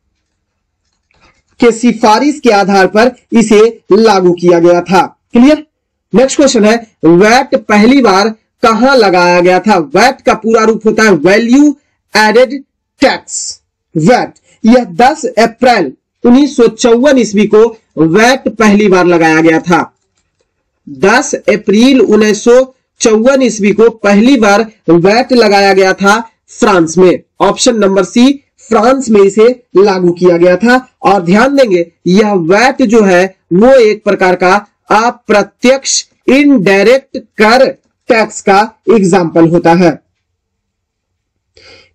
के सिफारिश के आधार पर इसे लागू किया गया था। क्लियर? नेक्स्ट क्वेश्चन है, वैट पहली बार कहां लगाया गया था? वैट का पूरा रूप होता है वैल्यू एडेड टैक्स। वैट, यह 10 अप्रैल 1954 ईस्वी को वैट पहली बार लगाया गया था। 10 अप्रैल 1954 ईस्वी को पहली बार वैट लगाया गया था फ्रांस में। ऑप्शन नंबर सी, फ्रांस में इसे लागू किया गया था। और ध्यान देंगे, यह वैट जो है वो एक प्रकार का अप्रत्यक्ष इनडायरेक्ट कर टैक्स का एग्जाम्पल होता है।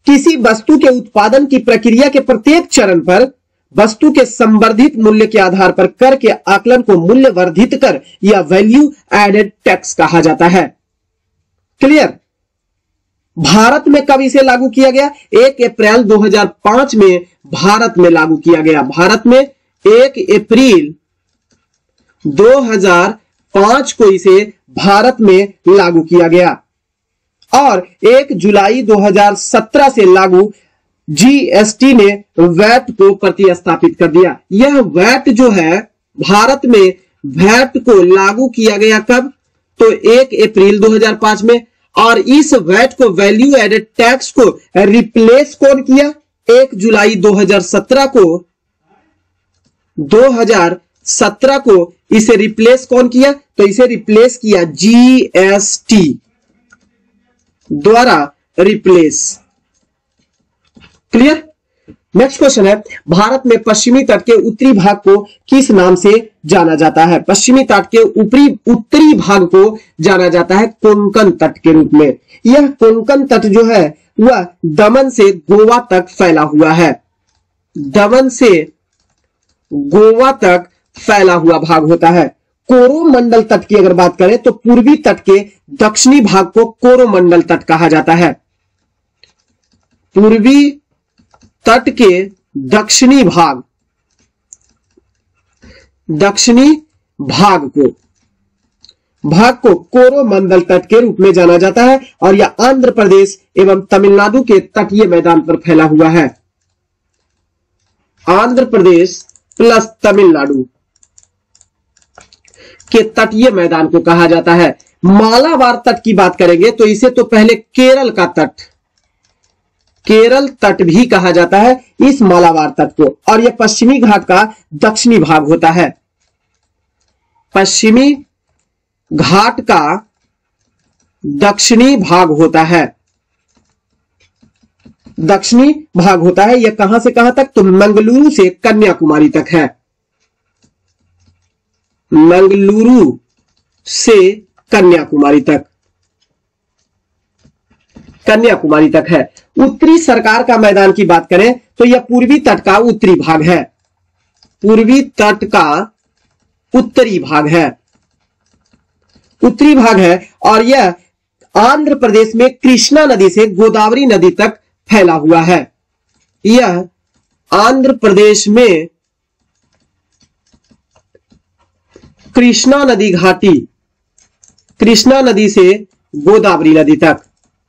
किसी वस्तु के उत्पादन की प्रक्रिया के प्रत्येक चरण पर वस्तु के संवर्धित मूल्य के आधार पर कर के आकलन को मूल्य वर्धित कर या वैल्यू एडेड टैक्स कहा जाता है। क्लियर। भारत में कब इसे लागू किया गया? 1 अप्रैल 2005 में भारत में लागू किया गया। भारत में 1 अप्रैल 2005 को इसे भारत में लागू किया गया और 1 जुलाई 2017 से लागू जीएसटी ने वैट को प्रतिस्थापित कर दिया। यह वैट जो है भारत में वैट को लागू किया गया कब? तो 1 अप्रैल 2005 में। और इस वैट को वैल्यू एडेड टैक्स को रिप्लेस कौन किया? 1 जुलाई 2017 को इसे रिप्लेस कौन किया? तो इसे रिप्लेस किया जीएसटी द्वारा रिप्लेस। क्लियर। नेक्स्ट क्वेश्चन है, भारत में पश्चिमी तट के उत्तरी भाग को किस नाम से जाना जाता है? पश्चिमी तट के उत्तरी भाग को जाना जाता है कोंकण तट के रूप में। यह कोंकण तट जो है वह दमन से गोवा तक फैला हुआ है। दमन से गोवा तक फैला हुआ भाग होता है। कोरोमंडल तट की अगर बात करें तो पूर्वी तट के दक्षिणी भाग को कोरोमंडल तट कहा जाता है। पूर्वी तट के दक्षिणी भाग को कोरोमंडल तट के रूप में जाना जाता है और यह आंध्र प्रदेश एवं तमिलनाडु के तटीय मैदान पर फैला हुआ है। आंध्र प्रदेश प्लस तमिलनाडु के तटीय मैदान को कहा जाता है। मालाबार तट की बात करेंगे तो इसे तो पहले केरल का तट, केरल तट भी कहा जाता है इस मालाबार तट को, और यह पश्चिमी घाट का दक्षिणी भाग होता है। पश्चिमी घाट का दक्षिणी भाग होता है। दक्षिणी भाग होता है। यह कहां से कहां तक? तो मंगलुरु से कन्याकुमारी तक है। मंगलुरु से कन्याकुमारी तक, कन्याकुमारी तक है। उत्तरी सरकार का मैदान की बात करें तो यह पूर्वी तट का उत्तरी भाग है। पूर्वी तट का उत्तरी भाग है, उत्तरी भाग है और यह आंध्र प्रदेश में कृष्णा नदी से गोदावरी नदी तक फैला हुआ है। यह आंध्र प्रदेश में कृष्णा नदी घाटी, कृष्णा नदी से गोदावरी नदी तक।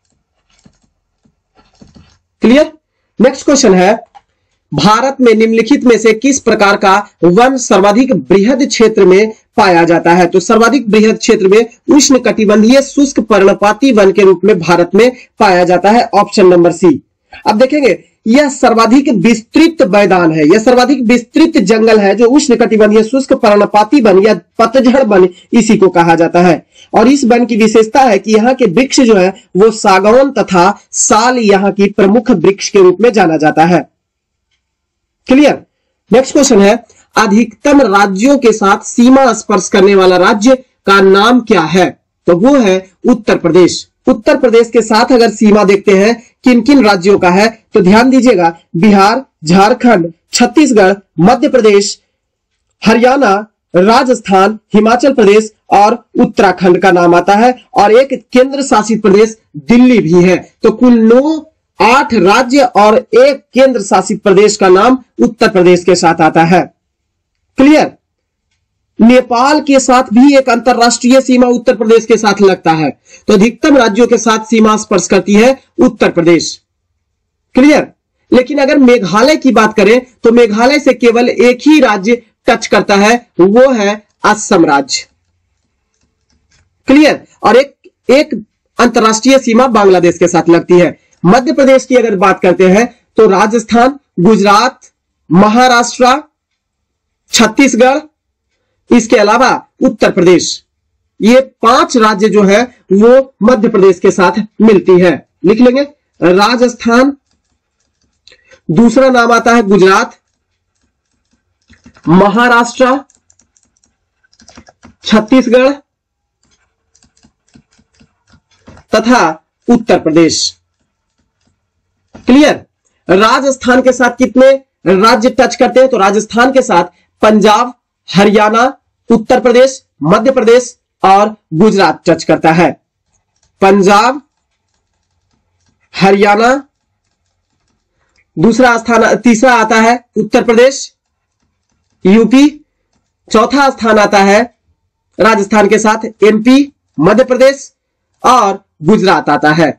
क्लियर। नेक्स्ट क्वेश्चन है, भारत में निम्नलिखित में से किस प्रकार का वन सर्वाधिक बृहद क्षेत्र में पाया जाता है? तो सर्वाधिक बृहद क्षेत्र में उष्णकटिबंधीय शुष्क पर्णपाती वन के रूप में भारत में पाया जाता है। Option number C. अब देखेंगे यह सर्वाधिक विस्तृत मैदान है, यह सर्वाधिक विस्तृत जंगल है जो उष्णकटिबंधीय शुष्क पर्णपाती वन या पतझड़ वन इसी को कहा जाता है। और इस वन की विशेषता है कि यहाँ के वृक्ष जो है वो सागौन तथा साल यहाँ की प्रमुख वृक्ष के रूप में जाना जाता है। क्लियर। नेक्स्ट क्वेश्चन है, अधिकतम राज्यों के साथ सीमा स्पर्श करने वाला राज्य का नाम क्या है? तो वो है उत्तर प्रदेश। उत्तर प्रदेश के साथ अगर सीमा देखते हैं किन किन राज्यों का है तो ध्यान दीजिएगा, बिहार, झारखंड, छत्तीसगढ़, मध्य प्रदेश, हरियाणा, राजस्थान, हिमाचल प्रदेश और उत्तराखंड का नाम आता है और एक केंद्र शासित प्रदेश दिल्ली भी है। तो कुल 8 राज्य और एक केंद्र शासित प्रदेश का नाम उत्तर प्रदेश के साथ आता है। क्लियर। नेपाल के साथ भी एक अंतरराष्ट्रीय सीमा उत्तर प्रदेश के साथ लगता है। तो अधिकतम राज्यों के साथ सीमा स्पर्श करती है उत्तर प्रदेश। क्लियर। लेकिन अगर मेघालय की बात करें तो मेघालय से केवल एक ही राज्य टच करता है, वो है असम राज्य। क्लियर। और एक अंतरराष्ट्रीय सीमा बांग्लादेश के साथ लगती है। मध्य प्रदेश की अगर बात करते हैं तो राजस्थान, गुजरात, महाराष्ट्र, छत्तीसगढ़, इसके अलावा उत्तर प्रदेश, ये 5 राज्य जो है वो मध्य प्रदेश के साथ मिलती है। लिख लेंगे, राजस्थान, दूसरा नाम आता है गुजरात, महाराष्ट्र, छत्तीसगढ़ तथा उत्तर प्रदेश। क्लियर। राजस्थान के साथ कितने राज्य टच करते हैं? तो राजस्थान के साथ पंजाब, हरियाणा, उत्तर प्रदेश, मध्य प्रदेश और गुजरात टच करता है। पंजाब, हरियाणा, दूसरा स्थान, तीसरा आता है उत्तर प्रदेश, यूपी, चौथा स्थान आता है राजस्थान के साथ एमपी, मध्य प्रदेश और गुजरात आता है।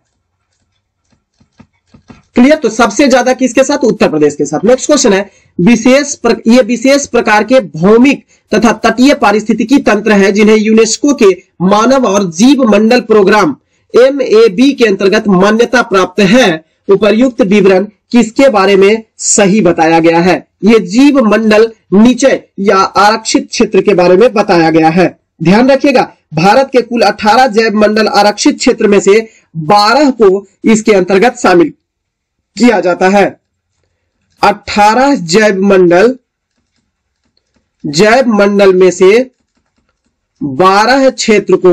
क्लियर। तो सबसे ज्यादा किसके साथ? उत्तर प्रदेश के साथ। नेक्स्ट क्वेश्चन है, ये विशेष प्रकार के भौमिक तथा तटीय पारिस्थितिकी तंत्र हैं जिन्हें यूनेस्को के मानव और जीव मंडल प्रोग्राम MAB के अंतर्गत मान्यता प्राप्त है। उपर्युक्त विवरण किसके बारे में सही बताया गया है? ये जीव मंडल निचय या आरक्षित क्षेत्र के बारे में बताया गया है। ध्यान रखिएगा, भारत के कुल 18 जैव मंडल आरक्षित क्षेत्र में से 12 को इसके अंतर्गत शामिल किया जाता है। 18 जैव मंडल में से 12 क्षेत्र को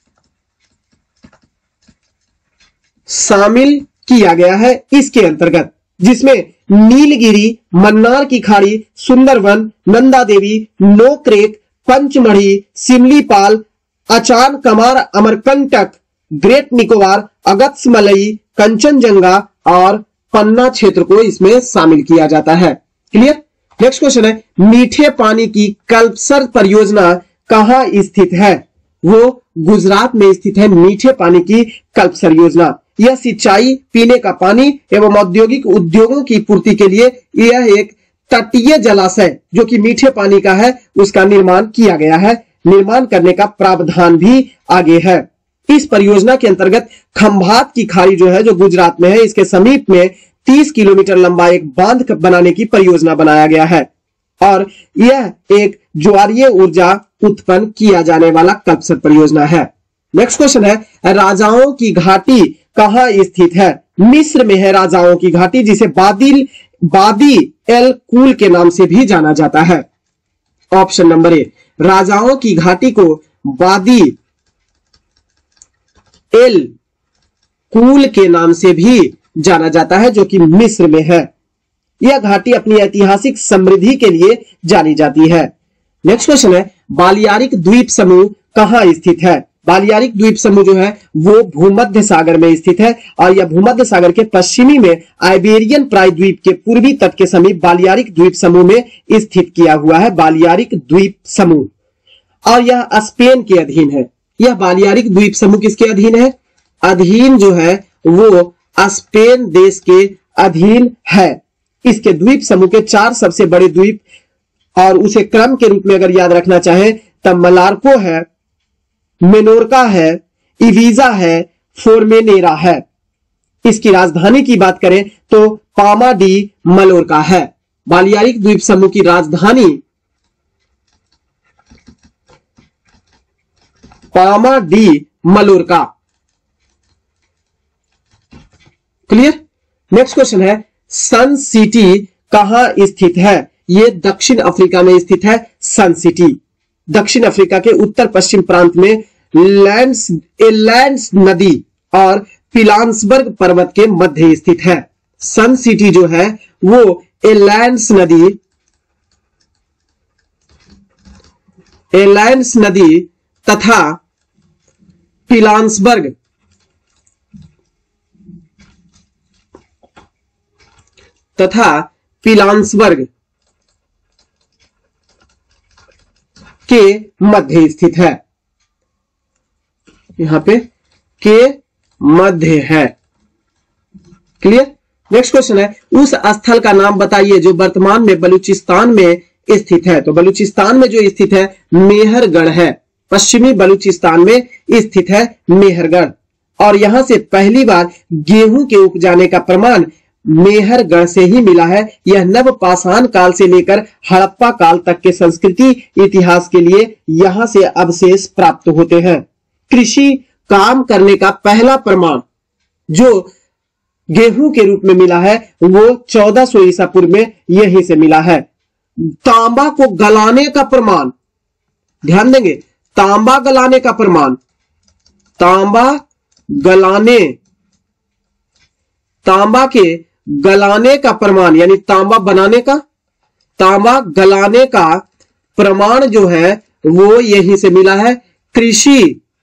शामिल किया गया है इसके अंतर्गत, जिसमें नीलगिरी, मन्नार की खाड़ी, सुंदरवन, नंदा देवी, नोक्रेक, पंचमढ़ी, सिमलीपाल, अचान कमार, अमरकंटक, ग्रेट निकोबार, अगस्त्यमलई, कंचनजंगा और पन्ना क्षेत्र को इसमें शामिल किया जाता है। क्लियर। नेक्स्ट क्वेश्चन है, मीठे पानी की कल्पसर परियोजना कहां स्थित है? वो गुजरात में स्थित है। मीठे पानी की कल्पसर योजना, यह सिंचाई, पीने का पानी एवं औद्योगिक उद्योगों की पूर्ति के लिए यह एक तटीय जलाशय जो कि मीठे पानी का है उसका निर्माण किया गया है। निर्माण करने का प्रावधान भी आगे है। इस परियोजना के अंतर्गत खंभात की खाड़ी जो है, जो गुजरात में है, इसके समीप में 30 किलोमीटर लंबा एक बांध बनाने की परियोजना बनाया गया है और यह एक ज्वारीय ऊर्जा उत्पन्न किया जाने वाला कल्पसर परियोजना है। नेक्स्ट क्वेश्चन है, राजाओं की घाटी कहां स्थित है? मिस्र में है राजाओं की घाटी, जिसे बादी एल कूल के नाम से भी जाना जाता है। ऑप्शन नंबर ए, राजाओं की घाटी को बादी एल कूल के नाम से भी जाना जाता है, जो कि मिस्र में है। यह घाटी अपनी ऐतिहासिक समृद्धि के लिए जानी जाती है। नेक्स्ट क्वेश्चन है, बालियारिक द्वीप समूह कहां स्थित है? बालियारिक द्वीप समूह जो है वो भूमध्य सागर में स्थित है और यह भूमध्य सागर के पश्चिमी में आइबेरियन प्रायद्वीप के पूर्वी तट के समीप बालियारिक द्वीप समूह में स्थित किया हुआ है। बालियारिक द्वीप समूह, और यह स्पेन के अधीन है। यह बालियारिक द्वीप समूह किसके अधीन है? अधीन जो है वो स्पेन देश के अधीन है। इसके द्वीप समूह के 4 सबसे बड़े द्वीप, और उसे क्रम के रूप में अगर याद रखना चाहे तब मलार्को है, मेनोर्का है, इवीजा है, फोर्मेनेरा है। इसकी राजधानी की बात करें तो पामा डी मलोरका है। बालियारिक द्वीप समूह की राजधानी Palma de Mallorca. Clear. Next question है, सन सिटी कहां स्थित है? यह दक्षिण अफ्रीका में स्थित है। सन सिटी दक्षिण अफ्रीका के उत्तर पश्चिम प्रांत में एलैंड्स नदी और पिलान्सबर्ग पर्वत के मध्य स्थित है। सन सिटी जो है वो एलैंड्स नदी तथा पिलान्सबर्ग के मध्य स्थित है। यहां पे के मध्य है। क्लियर। नेक्स्ट क्वेश्चन है, उस स्थल का नाम बताइए जो वर्तमान में बलूचिस्तान में स्थित है। तो बलूचिस्तान में जो स्थित है मेहरगढ़ है। पश्चिमी बलूचिस्तान में स्थित है मेहरगढ़, और यहां से पहली बार गेहूं के उपजाने का प्रमाण मेहरगढ़ से ही मिला है। यह नवपाषाण काल से लेकर हड़प्पा काल तक के संस्कृति इतिहास के लिए यहां से अवशेष प्राप्त होते हैं। कृषि काम करने का पहला प्रमाण जो गेहूं के रूप में मिला है वो 1400 ईसा पूर्व में यहीं से मिला है। तांबा को गलाने का प्रमाण, ध्यान देंगे, तांबा गलाने का प्रमाण, तांबा के गलाने का प्रमाण, यानी तांबा बनाने का, तांबा गलाने का प्रमाण जो है वो यहीं से मिला है। कृषि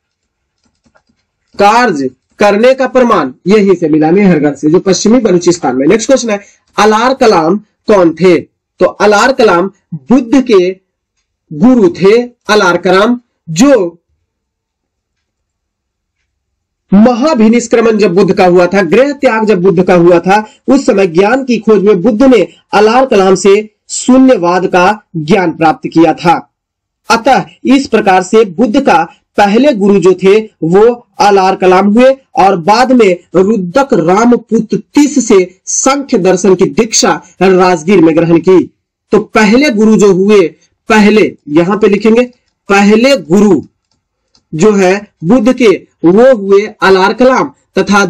कार्य करने का प्रमाण यहीं से मिला मेहरगढ़ से, जो पश्चिमी बलूचिस्तान में। नेक्स्ट क्वेश्चन है, अलार कलाम कौन थे? तो अलार कलाम बुद्ध के गुरु थे। अलार कलाम जो महाभिनिष्क्रमण जब बुद्ध का हुआ था, गृह त्याग जब बुद्ध का हुआ था, उस समय ज्ञान की खोज में बुद्ध ने अलार कलाम से शून्यवाद का ज्ञान प्राप्त किया था। अतः इस प्रकार से बुद्ध का पहले गुरु जो थे वो अलार कलाम हुए और बाद में रुद्रक रामपुत्र तीस से सांख्य दर्शन की दीक्षा राजगीर में ग्रहण की। तो पहले गुरु जो हुए, पहले यहां पे लिखेंगे, पहले गुरु जो है बुद्ध के वो हुए अलार कलाम, तथा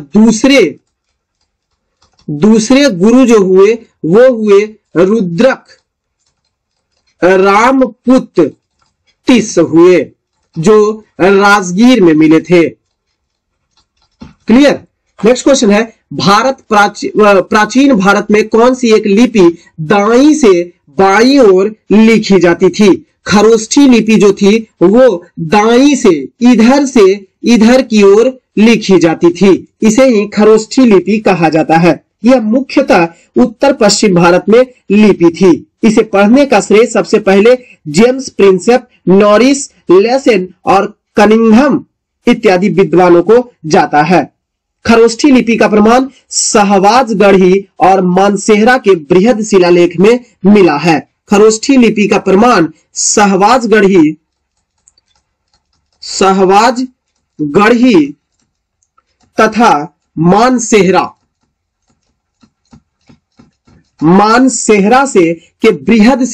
दूसरे गुरु जो हुए वो हुए रुद्रक रामपुत्र तीस हुए, जो राजगीर में मिले थे। क्लियर। नेक्स्ट क्वेश्चन है, प्राचीन भारत में कौन सी एक लिपि दाईं से बाईं ओर लिखी जाती थी? खरोष्ठी लिपि जो थी वो दाईं से इधर की ओर लिखी जाती थी, इसे ही खरोष्ठी लिपि कहा जाता है। यह मुख्यतः उत्तर पश्चिम भारत में लिपि थी। इसे पढ़ने का श्रेय सबसे पहले जेम्स प्रिंसेप, नॉरिस, लेसेन और कनिंघम इत्यादि विद्वानों को जाता है। खरोष्ठी लिपि का प्रमाण सहवाजगढ़ी और मानसेहरा के बृहद शिलालेख में मिला है। खरोष्ठी लिपि का प्रमाण सहवाजगढ़ी तथा मानसेहरा से के बृहद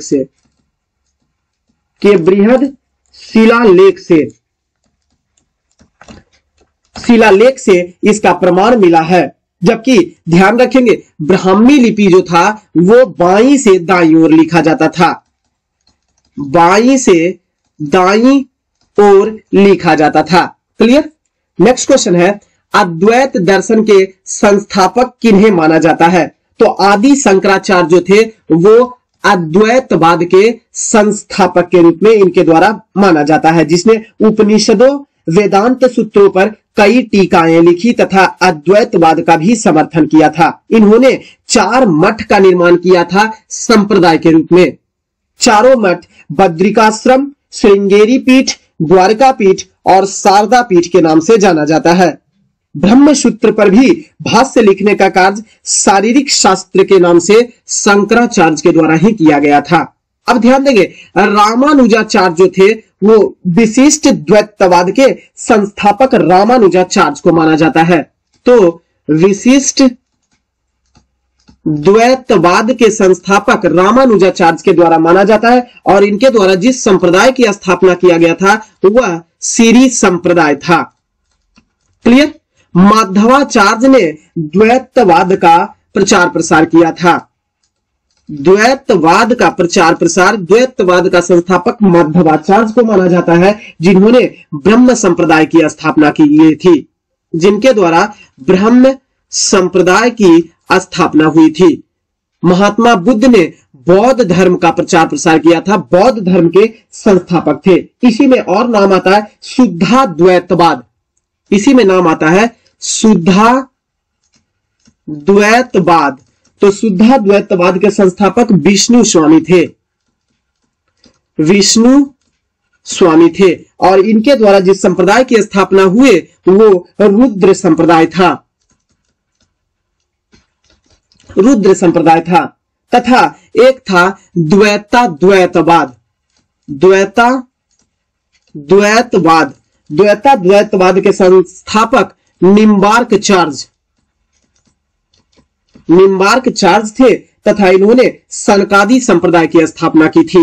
शिलालेख से इसका प्रमाण मिला है। जबकि ध्यान रखेंगे, ब्राह्मी लिपि जो था वो बाईं से दाईं ओर लिखा जाता था, बाईं से दाईं ओर लिखा जाता था। क्लियर। नेक्स्ट क्वेश्चन है, अद्वैत दर्शन के संस्थापक किन्हें माना जाता है? तो आदि शंकराचार्य जो थे वो अद्वैतवाद के संस्थापक के रूप में इनके द्वारा माना जाता है, जिसने उपनिषदों वेदांत सूत्रों पर कई टीकाएं लिखी तथा अद्वैतवाद का भी समर्थन किया था। इन्होंने 4 मठ का निर्माण किया था संप्रदाय के रूप में। चारों मठ बद्रिकाश्रम, श्रृंगेरी पीठ, द्वारका पीठ और शारदा पीठ के नाम से जाना जाता है। ब्रह्मसूत्र पर भी भाष्य लिखने का कार्य शारीरिक शास्त्र के नाम से शंकराचार्य के द्वारा ही किया गया था। अब ध्यान देंगे, रामानुजाचार्य जो थे वो विशिष्ट द्वैतवाद के संस्थापक रामानुजाचार्य को माना जाता है। तो विशिष्ट द्वैतवाद के संस्थापक रामानुजाचार्य के द्वारा माना जाता है और इनके द्वारा जिस संप्रदाय की स्थापना किया गया था वह सीरी संप्रदाय था। क्लियर। माधवाचार्य ने द्वैतवाद का प्रचार प्रसार किया था। द्वैतवाद का प्रचार प्रसार, द्वैतवाद का संस्थापक माधवाचार्य को माना जाता है, जिन्होंने ब्रह्म संप्रदाय की स्थापना की थी, जिनके द्वारा ब्रह्म संप्रदाय की स्थापना हुई थी। महात्मा बुद्ध ने बौद्ध धर्म का प्रचार प्रसार किया था, बौद्ध धर्म के संस्थापक थे। इसी में और नाम आता है शुद्धाद्वैतवाद, इसी में नाम आता है शुद्धाद्वैतवाद। तो शुद्धाद्वैतवाद के संस्थापक विष्णु स्वामी थे, विष्णु स्वामी थे और इनके द्वारा जिस संप्रदाय की स्थापना हुए वो रुद्र संप्रदाय था, रुद्र संप्रदाय था। तथा एक था द्वैताद्वैतवाद, द्वैताद्वैतवाद, द्वैताद्वैतवाद के संस्थापक निम्बार्कचार्य थे तथा इन्होंने सनकादि संप्रदाय की स्थापना की थी,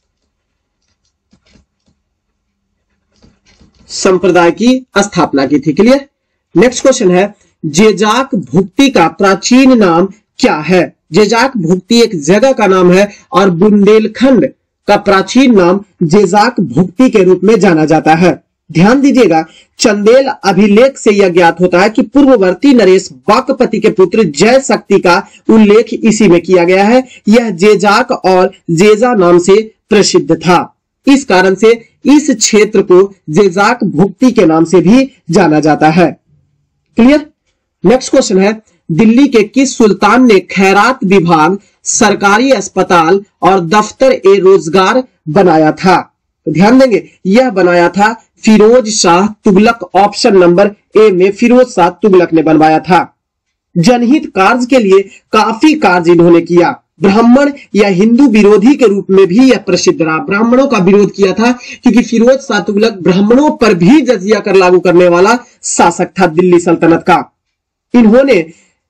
संप्रदाय की स्थापना की थी। क्लियर। नेक्स्ट क्वेश्चन है, जेजाक भुक्ति का प्राचीन नाम क्या है? जेजाक भुक्ति एक जगह का नाम है और बुंदेलखंड का प्राचीन नाम जेजाक भुक्ति के रूप में जाना जाता है। ध्यान दीजिएगा, चंदेल अभिलेख से यह ज्ञात होता है कि पूर्ववर्ती नरेश बाकपति के पुत्र जय शक्ति का उल्लेख इसी में किया गया है। यह जेजाक और जेजा नाम से प्रसिद्ध था। इस कारण से इस क्षेत्र को जेजाक भुक्ति के नाम से भी जाना जाता है। क्लियर। नेक्स्ट क्वेश्चन है, दिल्ली के किस सुल्तान ने खैरात विभाग, सरकारी अस्पताल और दफ्तर ए रोजगार बनाया था? तो ध्यान देंगे, यह बनाया था Firoz Shah Tughlaq. Option number A में फिरोज शाह तुगलक ने बनवाया था। जनहित कार्य के लिए काफी कार्य इन्होंने किया। ब्राह्मण या हिंदू विरोधी के रूप में भी यह प्रसिद्ध रहा। ब्राह्मणों का विरोध किया था क्योंकि फिरोज शाह तुगलक ब्राह्मणों पर भी जजिया कर लागू करने वाला शासक था दिल्ली सल्तनत का। इन्होंने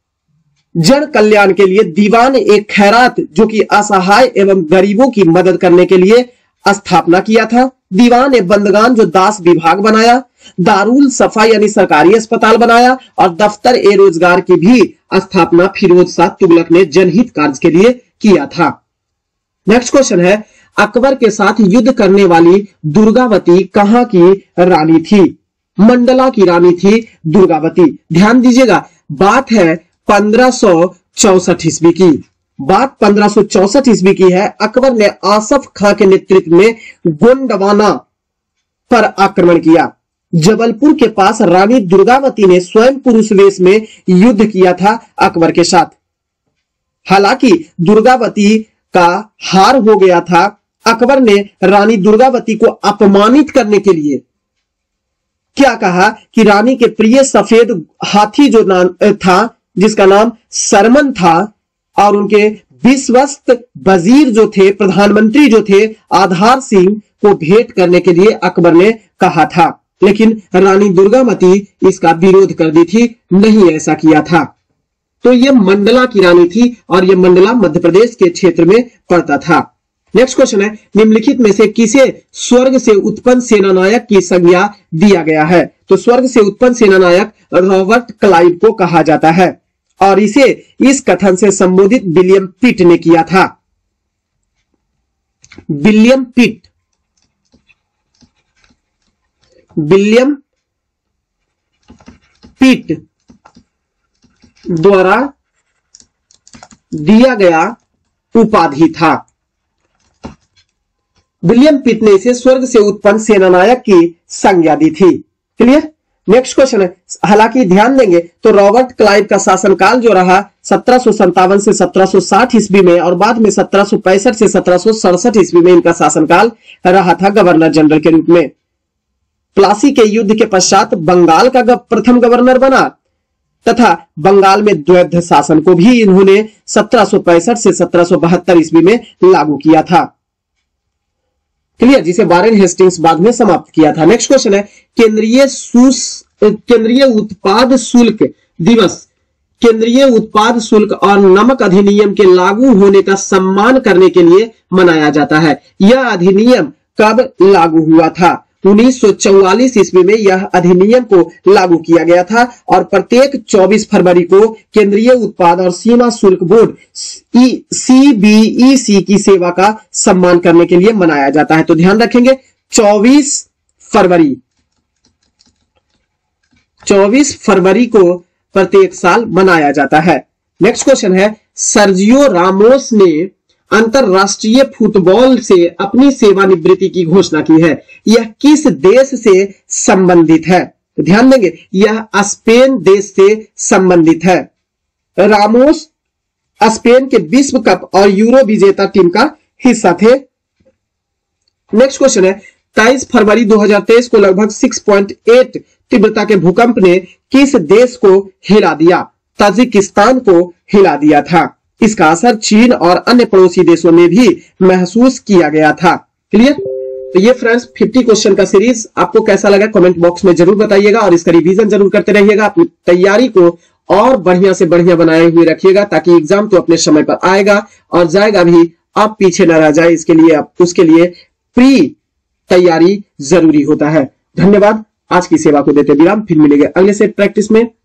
जन कल्याण के लिए दीवान एक खैरात, जो कि असहाय एवं गरीबों की मदद करने के लिए स्थापना किया था। दीवान ए बंदगान, जो दास विभाग बनाया। दारुल सफा यानी सरकारी अस्पताल बनाया और दफ्तर ए रोजगार की भी स्थापना फिरोज शाह तुगलक ने जनहित कार्य के लिए किया था। नेक्स्ट क्वेश्चन है, अकबर के साथ युद्ध करने वाली दुर्गावती कहां की रानी थी? मंडला की रानी थी दुर्गावती। ध्यान दीजिएगा, बात है 1564 ईस्वी की। बात 1564 ईस्वी की है। अकबर ने आसफ खां के नेतृत्व में गोंडवाना पर आक्रमण किया। जबलपुर के पास रानी दुर्गावती ने स्वयं पुरुष वेश में युद्ध किया था अकबर के साथ। हालांकि दुर्गावती का हार हो गया था। अकबर ने रानी दुर्गावती को अपमानित करने के लिए क्या कहा कि रानी के प्रिय सफेद हाथी जो नाम था, जिसका नाम सरमन था, और उनके विश्वस्त वजीर जो थे, प्रधानमंत्री जो थे आधार सिंह को भेंट करने के लिए अकबर ने कहा था। लेकिन रानी दुर्गावती इसका विरोध कर दी थी, नहीं ऐसा किया था। तो यह मंडला की रानी थी और यह मंडला मध्य प्रदेश के क्षेत्र में पड़ता था। नेक्स्ट क्वेश्चन है, निम्नलिखित में से किसे स्वर्ग से उत्पन्न सेनानायक की संज्ञा दिया गया है? तो स्वर्ग से उत्पन्न सेनानायक रॉबर्ट क्लाइव को कहा जाता है और इसे इस कथन से संबोधित विलियम पिट ने किया था। विलियम पिट द्वारा दिया गया उपाधि था। विलियम पिट ने इसे स्वर्ग से उत्पन्न सेनानायक की संज्ञा दी थी। क्लियर। नेक्स्ट क्वेश्चन है, हालांकि ध्यान देंगे तो रॉबर्ट क्लाइव का शासनकाल जो रहा 1757 से 1760 ईस्वी में और बाद में 1765 से 1767 ईस्वी में इनका शासनकाल रहा था गवर्नर जनरल के रूप में। प्लासी के युद्ध के पश्चात बंगाल का प्रथम गवर्नर बना तथा बंगाल में द्वैध शासन को भी इन्होंने 1765 से 1772 ईस्वी में लागू किया था। क्लियर, जिसे वारेन हेस्टिंग्स बाद में समाप्त किया था। नेक्स्ट क्वेश्चन है, केंद्रीय उत्पाद शुल्क दिवस केंद्रीय उत्पाद शुल्क और नमक अधिनियम के लागू होने का सम्मान करने के लिए मनाया जाता है। यह अधिनियम कब लागू हुआ था? 1944 ईस्वी में यह अधिनियम को लागू किया गया था और प्रत्येक 24 फरवरी को केंद्रीय उत्पाद और सीमा शुल्क बोर्ड CBEC की सेवा का सम्मान करने के लिए मनाया जाता है। तो ध्यान रखेंगे 24 फरवरी को प्रत्येक साल मनाया जाता है। नेक्स्ट क्वेश्चन है, सर्जियो रामोस ने अंतरराष्ट्रीय फुटबॉल से अपनी सेवानिवृत्ति की घोषणा की है। यह किस देश से संबंधित है? तो ध्यान देंगे, यह स्पेन देश से संबंधित है। रामोस स्पेन के विश्व कप और यूरो विजेता टीम का हिस्सा थे। नेक्स्ट क्वेश्चन है, 23 फरवरी 2023 को लगभग 6.8 तीव्रता के भूकंप ने किस देश को हिला दिया? ताजिकिस्तान को हिला दिया था। इसका असर चीन और अन्य पड़ोसी देशों में भी महसूस किया गया था। क्लियर। तो ये फ्रेंड्स 50 क्वेश्चन का सीरीज आपको कैसा लगा कमेंट बॉक्स में जरूर बताइएगा और इसका रिवीजन जरूर करते रहिएगा। अपनी तैयारी को और बढ़िया से बढ़िया बनाए हुए रखिएगा ताकि एग्जाम तो अपने समय पर आएगा और जाएगा भी, आप पीछे न रह जाए। इसके लिए उसके लिए प्री तैयारी जरूरी होता है। धन्यवाद। आज की सेवा को देते विराम, फिर मिलेंगे अगले सेट प्रैक्टिस में।